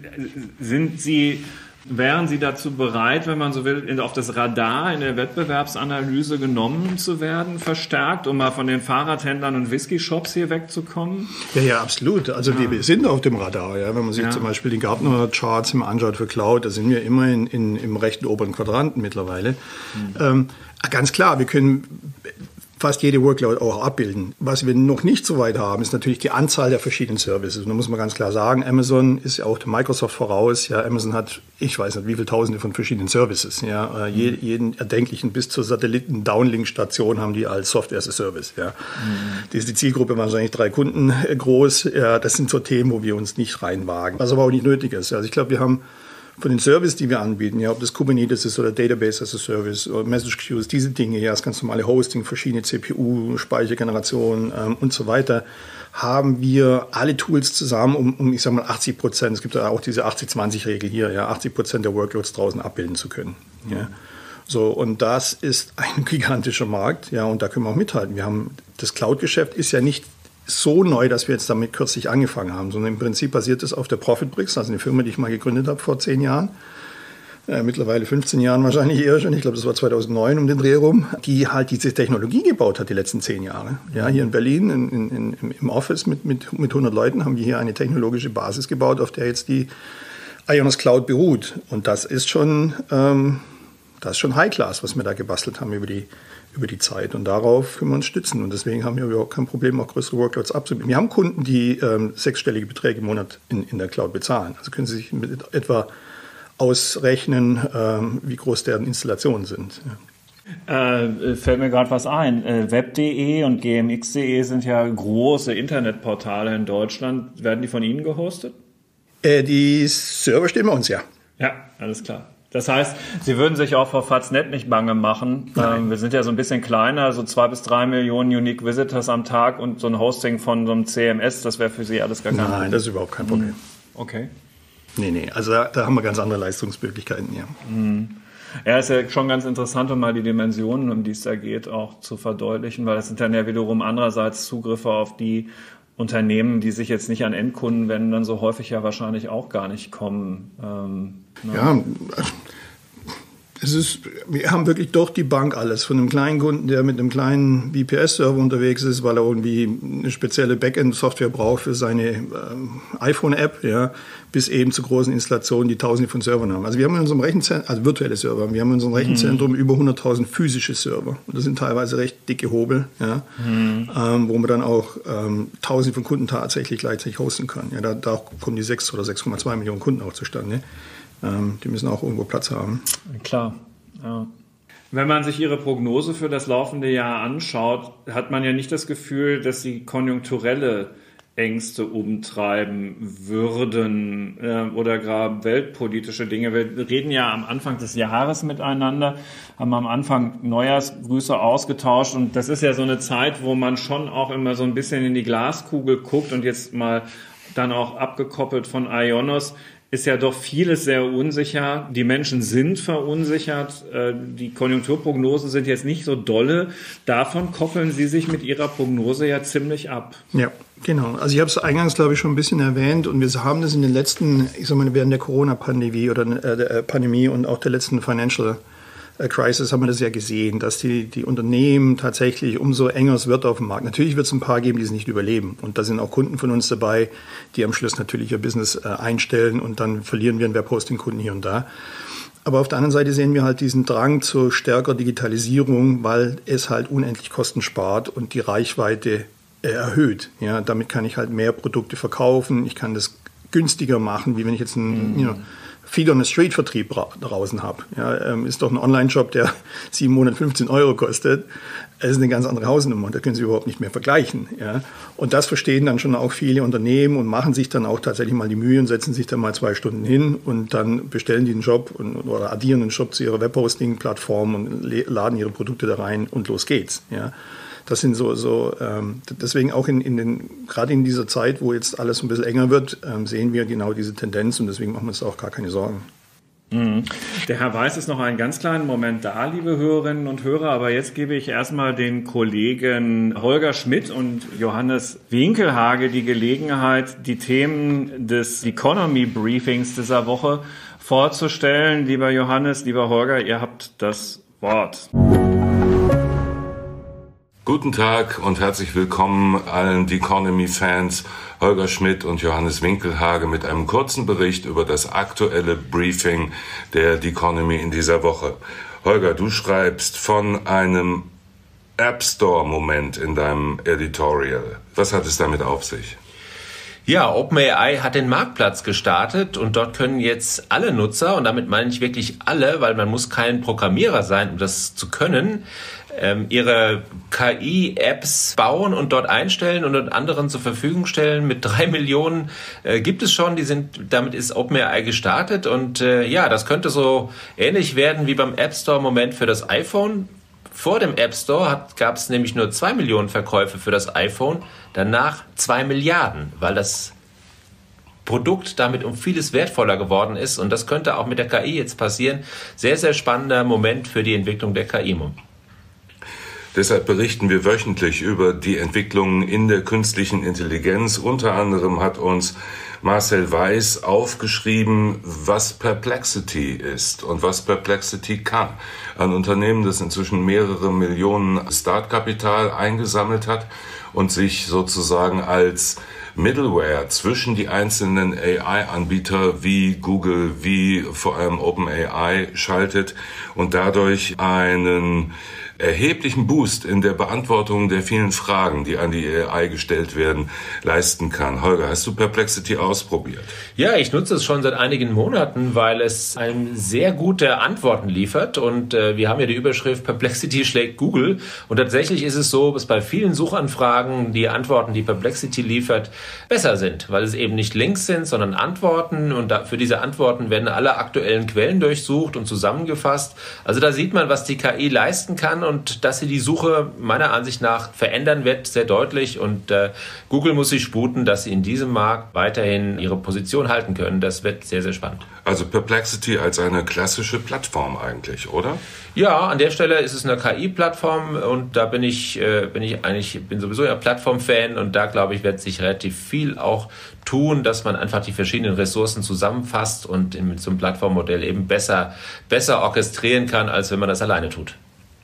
Speaker 1: sind Sie, wären Sie dazu bereit, wenn man so will, auf das Radar in der Wettbewerbsanalyse genommen zu werden, verstärkt, um mal von den Fahrradhändlern und Whisky-Shops hier wegzukommen?
Speaker 2: Ja, ja, absolut. Also ja. wir sind auf dem Radar. Ja. Wenn man sich ja. zum Beispiel die Gartner-Charts anschaut für Cloud, da sind wir immer in, in, im rechten oberen Quadranten mittlerweile. Mhm. Ähm, ganz klar, wir können fast jede Workload auch abbilden. Was wir noch nicht so weit haben, ist natürlich die Anzahl der verschiedenen Services. Und da muss man ganz klar sagen, Amazon ist ja auch der Microsoft voraus. Ja, Amazon hat, ich weiß nicht, wie viele Tausende von verschiedenen Services. Ja, mhm. jeden, jeden erdenklichen bis zur Satelliten-Downlink-Station haben die als Software as a Service. Ja, mhm. das ist die Zielgruppe wahrscheinlich drei Kunden groß. Ja, das sind so Themen, wo wir uns nicht reinwagen. Was aber auch nicht nötig ist. Also ich glaube, wir haben von den Services, die wir anbieten, ja, ob das Kubernetes ist oder Database as a Service oder Message Queues, diese Dinge, ja, das ganz normale Hosting, verschiedene C P U, Speichergenerationen ähm, und so weiter, haben wir alle Tools zusammen, um, um ich sag mal, achtzig Prozent, es gibt ja auch diese achtzig zwanzig Regel hier, ja, achtzig Prozent der Workloads draußen abbilden zu können. Ja. So, und das ist ein gigantischer Markt, ja, und da können wir auch mithalten. Wir haben, das Cloud-Geschäft ist ja nicht so neu, dass wir jetzt damit kürzlich angefangen haben, sondern im Prinzip basiert es auf der Profitbricks, also eine Firma, die ich mal gegründet habe vor zehn Jahren. Äh, mittlerweile fünfzehn Jahren wahrscheinlich eher schon, ich glaube, das war zweitausendneun um den Dreh rum, die halt diese Technologie gebaut hat die letzten zehn Jahre. Ja, hier in Berlin in, in, in, im Office mit, mit, mit hundert Leuten haben die hier eine technologische Basis gebaut, auf der jetzt die Ionos Cloud beruht. Und das ist schon, ähm, das ist schon High-Class, was wir da gebastelt haben über die über die Zeit, und darauf können wir uns stützen, und deswegen haben wir überhaupt kein Problem, auch größere Workloads abzubilden. Wir haben Kunden, die ähm, sechsstellige Beträge im Monat in, in der Cloud bezahlen. Also können Sie sich mit etwa ausrechnen, ähm, wie groß deren Installationen sind.
Speaker 1: Ja. Äh, fällt mir gerade was ein. Äh, web punkt de und g m x punkt de sind ja große Internetportale in Deutschland. Werden die von Ihnen gehostet?
Speaker 2: Äh, die Server stehen bei uns, ja.
Speaker 1: Ja, alles klar. Das heißt, Sie würden sich auch vor Faznet nicht bange machen. Ähm, wir sind ja so ein bisschen kleiner, so zwei bis drei Millionen Unique Visitors am Tag, und so ein Hosting von so einem C M S, das wäre für Sie alles gar kein Problem.
Speaker 2: Nein, das ist überhaupt kein Problem.
Speaker 1: Okay.
Speaker 2: Nee, nee, also da, da haben wir ganz andere Leistungsmöglichkeiten, ja.
Speaker 1: Mhm. Ja, ist ja schon ganz interessant, um mal die Dimensionen, um die es da geht, auch zu verdeutlichen, weil das sind dann ja wiederum andererseits Zugriffe auf die Unternehmen, die sich jetzt nicht an Endkunden wenden, dann so häufig ja wahrscheinlich auch gar nicht kommen. Ähm, ne?
Speaker 2: Ja, es ist, wir haben wirklich durch die Bank alles. Von einem kleinen Kunden, der mit einem kleinen V P S-Server unterwegs ist, weil er irgendwie eine spezielle Backend-Software braucht für seine ähm, iPhone-App, ja, bis eben zu großen Installationen, die Tausende von Servern haben. Also wir haben in unserem Rechenzentrum, also virtuelle Server, wir haben in unserem Rechenzentrum mhm. über hunderttausend physische Server. Und das sind teilweise recht dicke Hobel, ja, mhm. ähm, wo man dann auch ähm, Tausende von Kunden tatsächlich gleichzeitig hosten kann. Ja, da, da kommen die sechs oder sechs Komma zwei Millionen Kunden auch zustande. Ähm, die müssen auch irgendwo Platz haben.
Speaker 1: Klar, ja. Wenn man sich Ihre Prognose für das laufende Jahr anschaut, hat man ja nicht das Gefühl, dass Sie konjunkturelle Ängste umtreiben würden äh, oder gerade weltpolitische Dinge. Wir reden ja am Anfang des Jahres miteinander, haben am Anfang Neujahrsgrüße ausgetauscht, und das ist ja so eine Zeit, wo man schon auch immer so ein bisschen in die Glaskugel guckt, und jetzt mal dann auch abgekoppelt von Ionos, ist ja doch vieles sehr unsicher. Die Menschen sind verunsichert. Die Konjunkturprognosen sind jetzt nicht so dolle. Davon koppeln Sie sich mit Ihrer Prognose ja ziemlich ab.
Speaker 2: Ja, genau. Also ich habe es eingangs, glaube ich, schon ein bisschen erwähnt, und wir haben das in den letzten, ich sag mal, während der Corona-Pandemie oder der Pandemie und auch der letzten Financial Crisis haben wir das ja gesehen, dass die, die Unternehmen tatsächlich, umso enger es wird auf dem Markt. Natürlich wird es ein paar geben, die es nicht überleben. Und da sind auch Kunden von uns dabei, die am Schluss natürlich ihr Business äh, einstellen, und dann verlieren wir einen Webhosting-Kunden hier und da. Aber auf der anderen Seite sehen wir halt diesen Drang zur stärker Digitalisierung, weil es halt unendlich Kosten spart und die Reichweite äh, erhöht. Ja, damit kann ich halt mehr Produkte verkaufen. Ich kann das günstiger machen, wie wenn ich jetzt ein, mhm. you know, Feed-on-the-Street-Vertrieb draußen habe. Ja, ähm, ist doch ein Online-Shop, der siebenhundertfünfzehn Euro kostet. Das ist eine ganz andere Hausnummer, da können Sie überhaupt nicht mehr vergleichen. Ja. Und das verstehen dann schon auch viele Unternehmen und machen sich dann auch tatsächlich mal die Mühe und setzen sich dann mal zwei Stunden hin, und dann bestellen die einen Shop und, oder addieren einen Shop zu ihrer Webhosting-Plattform und laden ihre Produkte da rein, und los geht's. Ja. Das sind so, so ähm, deswegen auch in, in den, gerade in dieser Zeit, wo jetzt alles ein bisschen enger wird, ähm, sehen wir genau diese Tendenz, und deswegen machen wir uns auch gar keine Sorgen.
Speaker 1: Mhm. Der Herr Weiß ist noch einen ganz kleinen Moment da, liebe Hörerinnen und Hörer, aber jetzt gebe ich erstmal den Kollegen Holger Schmidt und Johannes Winkelhage die Gelegenheit, die Themen des Economy Briefings dieser Woche vorzustellen. Lieber Johannes, lieber Holger, ihr habt das Wort.
Speaker 3: Guten Tag und herzlich willkommen allen Economy-Fans, Holger Schmidt und Johannes Winkelhage mit einem kurzen Bericht über das aktuelle Briefing der Economy in dieser Woche. Holger, du schreibst von einem App Store-Moment in deinem Editorial. Was hat es damit auf sich?
Speaker 4: Ja, OpenAI hat den Marktplatz gestartet, und dort können jetzt alle Nutzer, und damit meine ich wirklich alle, weil man muss kein Programmierer sein, um das zu können, ähm, ihre K I-Apps bauen und dort einstellen und anderen zur Verfügung stellen. Mit drei Millionen äh, gibt es schon, die sind, damit ist OpenAI gestartet, und äh, ja, das könnte so ähnlich werden wie beim App Store Moment für das iPhone. Vor dem App Store gab es nämlich nur zwei Millionen Verkäufe für das iPhone, danach zwei Milliarden, weil das Produkt damit um vieles wertvoller geworden ist. Und das könnte auch mit der K I jetzt passieren. Sehr, sehr spannender Moment für die Entwicklung der K I.
Speaker 3: Deshalb berichten wir wöchentlich über die Entwicklungen in der künstlichen Intelligenz. Unter anderem hat uns Marcel Weiß aufgeschrieben, was Perplexity ist und was Perplexity kann. Ein Unternehmen, das inzwischen mehrere Millionen Startkapital eingesammelt hat und sich sozusagen als Middleware zwischen die einzelnen A I-Anbieter wie Google, wie vor allem OpenAI schaltet und dadurch einen erheblichen Boost in der Beantwortung der vielen Fragen, die an die A I gestellt werden, leisten kann. Holger, hast du Perplexity ausprobiert?
Speaker 4: Ja, ich nutze es schon seit einigen Monaten, weil es einem sehr gute Antworten liefert. Und äh, wir haben ja die Überschrift Perplexity schlägt Google. Und tatsächlich ist es so, dass bei vielen Suchanfragen die Antworten, die Perplexity liefert, besser sind, weil es eben nicht Links sind, sondern Antworten. Und da, für diese Antworten werden alle aktuellen Quellen durchsucht und zusammengefasst. Also da sieht man, was die K I leisten kann. Und dass sie die Suche meiner Ansicht nach verändern wird, sehr deutlich. Und äh, Google muss sich sputen, dass sie in diesem Markt weiterhin ihre Position halten können. Das wird sehr, sehr spannend.
Speaker 3: Also Perplexity als eine klassische Plattform eigentlich, oder?
Speaker 4: Ja, an der Stelle ist es eine K I-Plattform und da bin ich, äh, bin ich eigentlich, bin sowieso ja Plattform-Fan und da glaube ich, wird sich relativ viel auch tun, dass man einfach die verschiedenen Ressourcen zusammenfasst und mit so einem Plattformmodell eben besser, besser orchestrieren kann, als wenn man das alleine tut.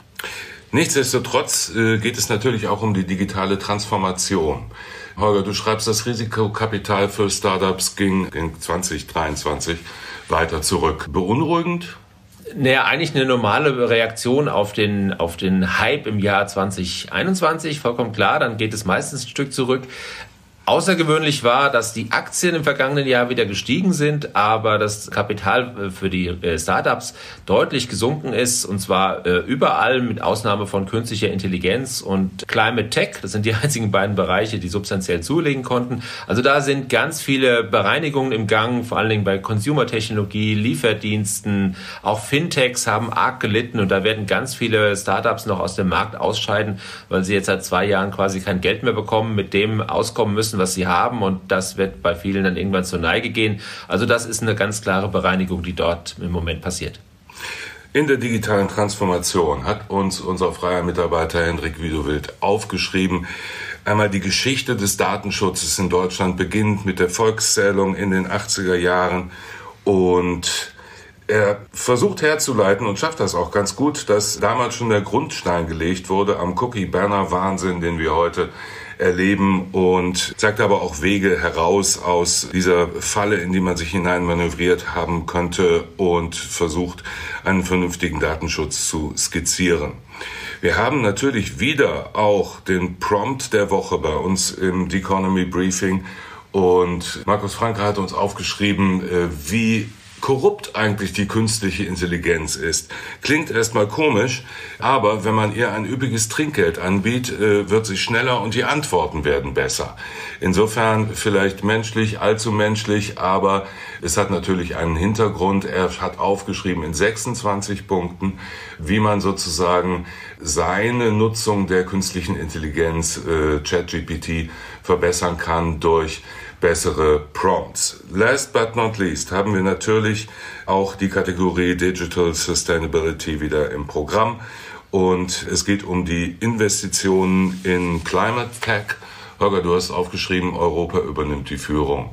Speaker 3: Nichtsdestotrotz äh, geht es natürlich auch um die digitale Transformation. Holger, du schreibst, das Risikokapital für Startups ging in zwanzig dreiundzwanzig weiter zurück. Beunruhigend?
Speaker 4: Naja, eigentlich eine normale Reaktion auf den, auf den Hype im Jahr zwanzig einundzwanzig, vollkommen klar, dann geht es meistens ein Stück zurück. Außergewöhnlich war, dass die Aktien im vergangenen Jahr wieder gestiegen sind, aber das Kapital für die Startups deutlich gesunken ist, und zwar überall mit Ausnahme von künstlicher Intelligenz und Climate Tech. Das sind die einzigen beiden Bereiche, die substanziell zulegen konnten. Also da sind ganz viele Bereinigungen im Gang, vor allen Dingen bei Consumer-Technologie, Lieferdiensten, auch Fintechs haben arg gelitten und da werden ganz viele Startups noch aus dem Markt ausscheiden, weil sie jetzt seit zwei Jahren quasi kein Geld mehr bekommen, mit dem auskommen müssen, was sie haben, und das wird bei vielen dann irgendwann zur Neige gehen. Also das ist eine ganz klare Bereinigung, die dort im Moment passiert.
Speaker 3: In der digitalen Transformation hat uns unser freier Mitarbeiter Hendrik Wiedewild aufgeschrieben. Einmal die Geschichte des Datenschutzes in Deutschland beginnt mit der Volkszählung in den achtziger Jahren und er versucht herzuleiten und schafft das auch ganz gut, dass damals schon der Grundstein gelegt wurde am Cookie-Banner-Wahnsinn, den wir heute erleben, und zeigt aber auch Wege heraus aus dieser Falle, in die man sich hineinmanövriert haben könnte, und versucht, einen vernünftigen Datenschutz zu skizzieren. Wir haben natürlich wieder auch den Prompt der Woche bei uns im The Economy Briefing, und Markus Franke hat uns aufgeschrieben, wie korrupt eigentlich die künstliche Intelligenz ist. Klingt erstmal komisch, aber wenn man ihr ein üppiges Trinkgeld anbietet, wird sie schneller und die Antworten werden besser. Insofern vielleicht menschlich, allzu menschlich, aber es hat natürlich einen Hintergrund. Er hat aufgeschrieben in sechsundzwanzig Punkten, wie man sozusagen seine Nutzung der künstlichen Intelligenz, äh, ChatGPT, verbessern kann durch bessere Prompts. Last but not least haben wir natürlich auch die Kategorie Digital Sustainability wieder im Programm. Und es geht um die Investitionen in Climate Tech. Holger, du hast aufgeschrieben, Europa übernimmt die Führung.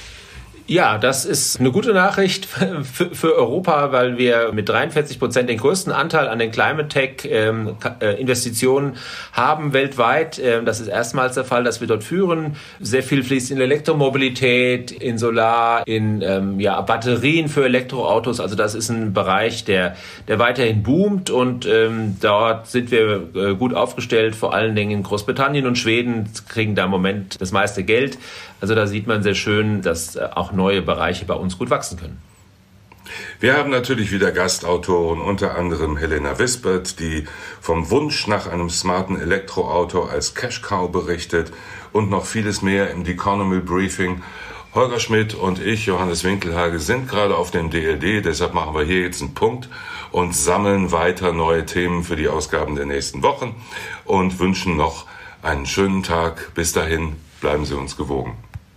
Speaker 4: Ja, das ist eine gute Nachricht für, für Europa, weil wir mit dreiundvierzig Prozent den größten Anteil an den Climate Tech ähm, Investitionen haben weltweit. Ähm, das ist erstmals der Fall, dass wir dort führen. Sehr viel fließt in Elektromobilität, in Solar, in ähm, ja, Batterien für Elektroautos. Also das ist ein Bereich, der, der weiterhin boomt, und ähm, dort sind wir äh, gut aufgestellt. Vor allen Dingen in Großbritannien und Schweden kriegen da im Moment das meiste Geld. Also da sieht man sehr schön, dass äh, auch neue Bereiche bei uns gut wachsen können.
Speaker 3: Wir haben natürlich wieder Gastautoren, unter anderem Helena Wispert, die vom Wunsch nach einem smarten Elektroauto als Cash-Cow berichtet, und noch vieles mehr im The Economy Briefing. Holger Schmidt und ich, Johannes Winkelhage, sind gerade auf dem D L D, deshalb machen wir hier jetzt einen Punkt und sammeln weiter neue Themen für die Ausgaben der nächsten Wochen und wünschen noch einen schönen Tag. Bis dahin, bleiben Sie uns gewogen.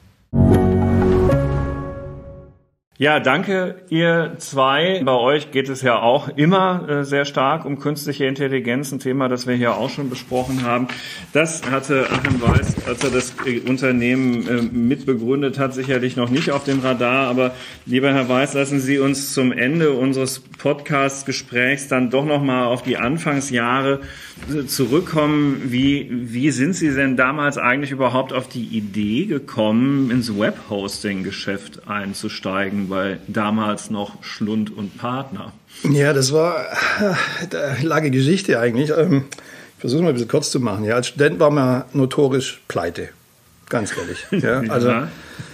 Speaker 1: Ja, danke, ihr zwei. Bei euch geht es ja auch immer äh, sehr stark um künstliche Intelligenz, ein Thema, das wir hier auch schon besprochen haben. Das hatte Achim Weiß, als er das äh, Unternehmen äh, mitbegründet hat, sicherlich noch nicht auf dem Radar. Aber lieber Herr Weiß, lassen Sie uns zum Ende unseres Podcast-Gesprächs dann doch noch mal auf die Anfangsjahre äh, zurückkommen. Wie, wie sind Sie denn damals eigentlich überhaupt auf die Idee gekommen, ins Webhosting-Geschäft einzusteigen? Bei damals noch Schlund und Partner.
Speaker 2: Ja, das war eine lange Geschichte eigentlich. Ich versuche mal ein bisschen kurz zu machen. Ja, als Student war man notorisch pleite, ganz ehrlich. Ja, also ja.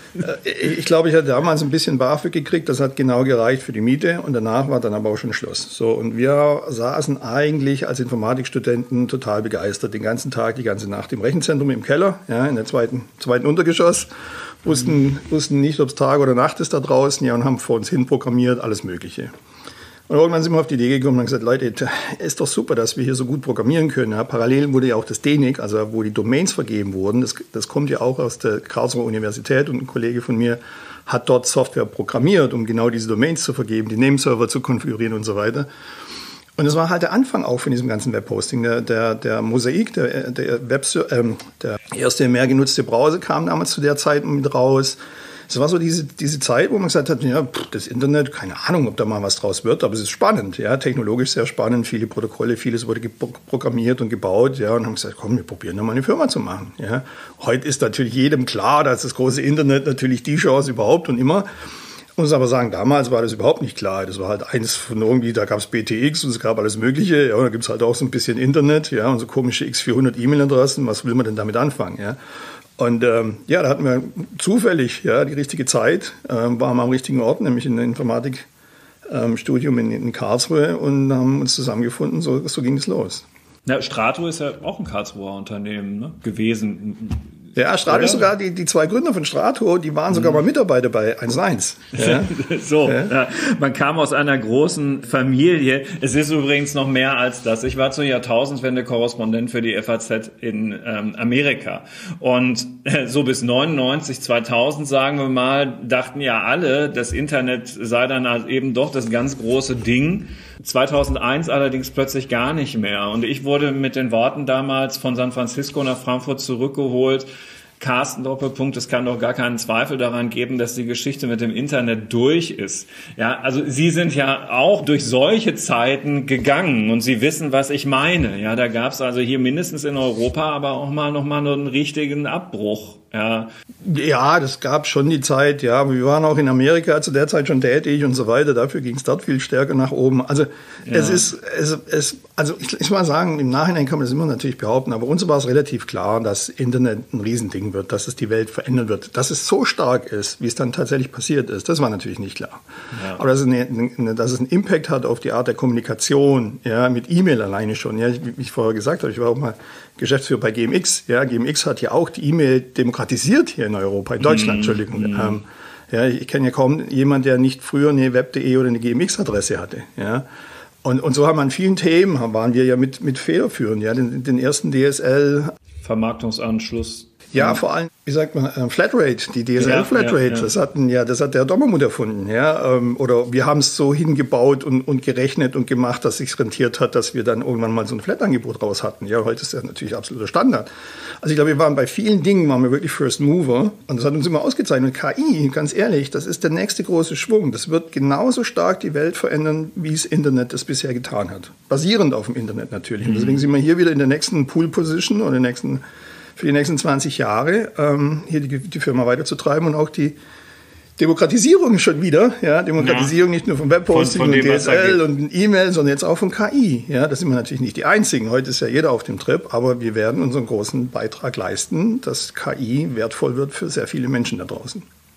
Speaker 2: Ich glaube, ich hatte damals ein bisschen BAföG gekriegt, das hat genau gereicht für die Miete und danach war dann aber auch schon Schluss. So, und wir saßen eigentlich als Informatikstudenten total begeistert, den ganzen Tag, die ganze Nacht im Rechenzentrum im Keller, ja, in der zweiten, zweiten Untergeschoss, wussten, wussten nicht, ob es Tag oder Nacht ist da draußen, ja, und haben vor uns hin programmiert, alles Mögliche. Und irgendwann sind wir auf die Idee gekommen und haben gesagt, Leute, ist doch super, dass wir hier so gut programmieren können. Ja, parallel wurde ja auch das D N I C, also wo die Domains vergeben wurden, das, das kommt ja auch aus der Karlsruher Universität und ein Kollege von mir hat dort Software programmiert, um genau diese Domains zu vergeben, die Nameserver zu konfigurieren und so weiter. Und das war halt der Anfang auch von diesem ganzen Webhosting. Der, der, der Mosaik, der, der, Web, ähm, der erste mehr genutzte Browser kam damals zu der Zeit mit raus. Es war so diese, diese Zeit, wo man gesagt hat, ja, pff, das Internet, keine Ahnung, ob da mal was draus wird, aber es ist spannend, ja, technologisch sehr spannend, viele Protokolle, vieles wurde programmiert und gebaut, ja, und haben gesagt, komm, wir probieren da mal eine Firma zu machen, ja. Heute ist natürlich jedem klar, dass das große Internet natürlich die Chance überhaupt und immer. Ich muss aber sagen, damals war das überhaupt nicht klar. Das war halt eins von irgendwie, da gab es B T X und es gab alles Mögliche, ja, und da gibt es halt auch so ein bisschen Internet, ja, und so komische X vierhundert E-Mail-Adressen, was will man denn damit anfangen, ja. Und ähm, ja, da hatten wir zufällig ja die richtige Zeit, ähm, waren wir am richtigen Ort, nämlich in einem Informatikstudium ähm, in, in Karlsruhe und haben uns zusammengefunden, so, so ging es los.
Speaker 1: Ja, Strato ist ja auch ein Karlsruher Unternehmen, ne, gewesen.
Speaker 2: Ja, Strato ist sogar, die, die zwei Gründer von Strato, die waren sogar mal Mitarbeiter bei eins eins. Ja.
Speaker 1: So, ja. Ja. Man kam aus einer großen Familie. Es ist übrigens noch mehr als das. Ich war zur Jahrtausendwende Korrespondent für die F A Z in ähm, Amerika. Und äh, so bis neunundneunzig, zweitausend, sagen wir mal, dachten ja alle, das Internet sei dann halt eben doch das ganz große Ding. zweitausendeins allerdings plötzlich gar nicht mehr. Und ich wurde mit den Worten damals von San Francisco nach Frankfurt zurückgeholt. Carsten Doppelpunkt, es kann doch gar keinen Zweifel daran geben, dass die Geschichte mit dem Internet durch ist. Ja, also Sie sind ja auch durch solche Zeiten gegangen und Sie wissen, was ich meine. Ja, da gab es also hier mindestens in Europa aber auch mal noch mal einen richtigen Abbruch. Ja.
Speaker 2: Ja, das gab schon die Zeit, ja. Wir waren auch in Amerika zu der Zeit schon tätig und so weiter. Dafür ging es dort viel stärker nach oben. Also ja. es ist, es, es, also ich, ich mal sagen, im Nachhinein kann man das immer natürlich behaupten, aber uns war es relativ klar, dass Internet ein Riesending wird, dass es die Welt verändern wird. Dass es so stark ist, wie es dann tatsächlich passiert ist, das war natürlich nicht klar. Ja. Aber dass es, eine, eine, dass es einen Impact hat auf die Art der Kommunikation, ja, mit E-Mail alleine schon. Ja, wie ich vorher gesagt habe, ich war auch mal Geschäftsführer bei G M X. Ja, G M X hat ja auch die E-Mail demokratisiert hier in Europa, in Deutschland, mm, Entschuldigung. Mm. Ähm, ja, ich kenne ja kaum jemanden, der nicht früher eine web punkt de oder eine G M X-Adresse hatte. Ja. Und, und so haben wir an vielen Themen, waren wir ja mit, mit federführend. Ja, den, den ersten D S L.
Speaker 1: Vermarktungsanschluss.
Speaker 2: Ja, vor allem, wie sagt man, Flatrate, die D S L-Flatrate, ja, ja, ja. das hatten ja, das hat der Dommermuth erfunden, ja, oder wir haben es so hingebaut und, und gerechnet und gemacht, dass sich's rentiert hat, dass wir dann irgendwann mal so ein Flat-Angebot raus hatten. Ja, heute ist das natürlich absoluter Standard. Also ich glaube, wir waren bei vielen Dingen, waren wir wirklich First Mover und das hat uns immer ausgezeichnet. Und K I, ganz ehrlich, das ist der nächste große Schwung. Das wird genauso stark die Welt verändern, wie das Internet das bisher getan hat. Basierend auf dem Internet natürlich. Mhm. Und deswegen sind wir hier wieder in der nächsten Pool-Position oder der nächsten für die nächsten zwanzig Jahre ähm, hier die, die Firma weiterzutreiben und auch die Demokratisierung schon wieder, ja, Demokratisierung ja. nicht nur vom Webhosting und D S L und E-Mail, sondern jetzt auch von K I. Ja, das sind wir natürlich nicht die Einzigen. Heute ist ja jeder auf dem Trip, aber wir werden unseren großen Beitrag leisten, dass K I wertvoll wird für sehr viele Menschen da draußen.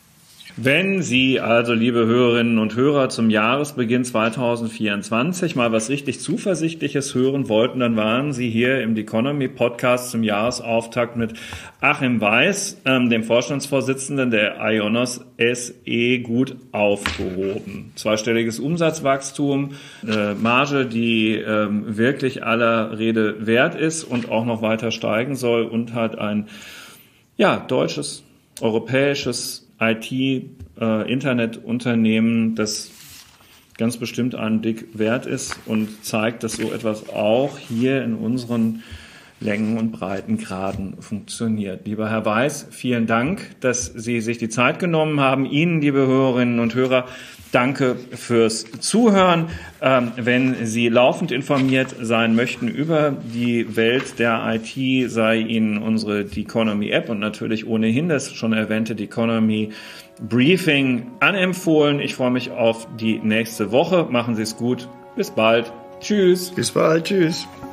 Speaker 1: Wenn Sie also, liebe Hörerinnen und Hörer, zum Jahresbeginn zwanzig vierundzwanzig mal was richtig Zuversichtliches hören wollten, dann waren Sie hier im The Economy Podcast zum Jahresauftakt mit Achim Weiß, ähm, dem Vorstandsvorsitzenden der IONOS S E, gut aufgehoben. Zweistelliges Umsatzwachstum, äh, Marge, die ähm, wirklich aller Rede wert ist und auch noch weiter steigen soll und halt ein ja, deutsches, europäisches I T-Internetunternehmen, äh, das ganz bestimmt einen Blick wert ist und zeigt, dass so etwas auch hier in unseren Längen- und Breitengraden funktioniert. Lieber Herr Weiß, vielen Dank, dass Sie sich die Zeit genommen haben. Ihnen, liebe Hörerinnen und Hörer, danke fürs Zuhören. Ähm, wenn Sie laufend informiert sein möchten über die Welt der I T, sei Ihnen unsere The Economy App und natürlich ohnehin das schon erwähnte The Economy Briefing anempfohlen. Ich freue mich auf die nächste Woche. Machen Sie es gut. Bis bald. Tschüss.
Speaker 2: Bis bald. Tschüss.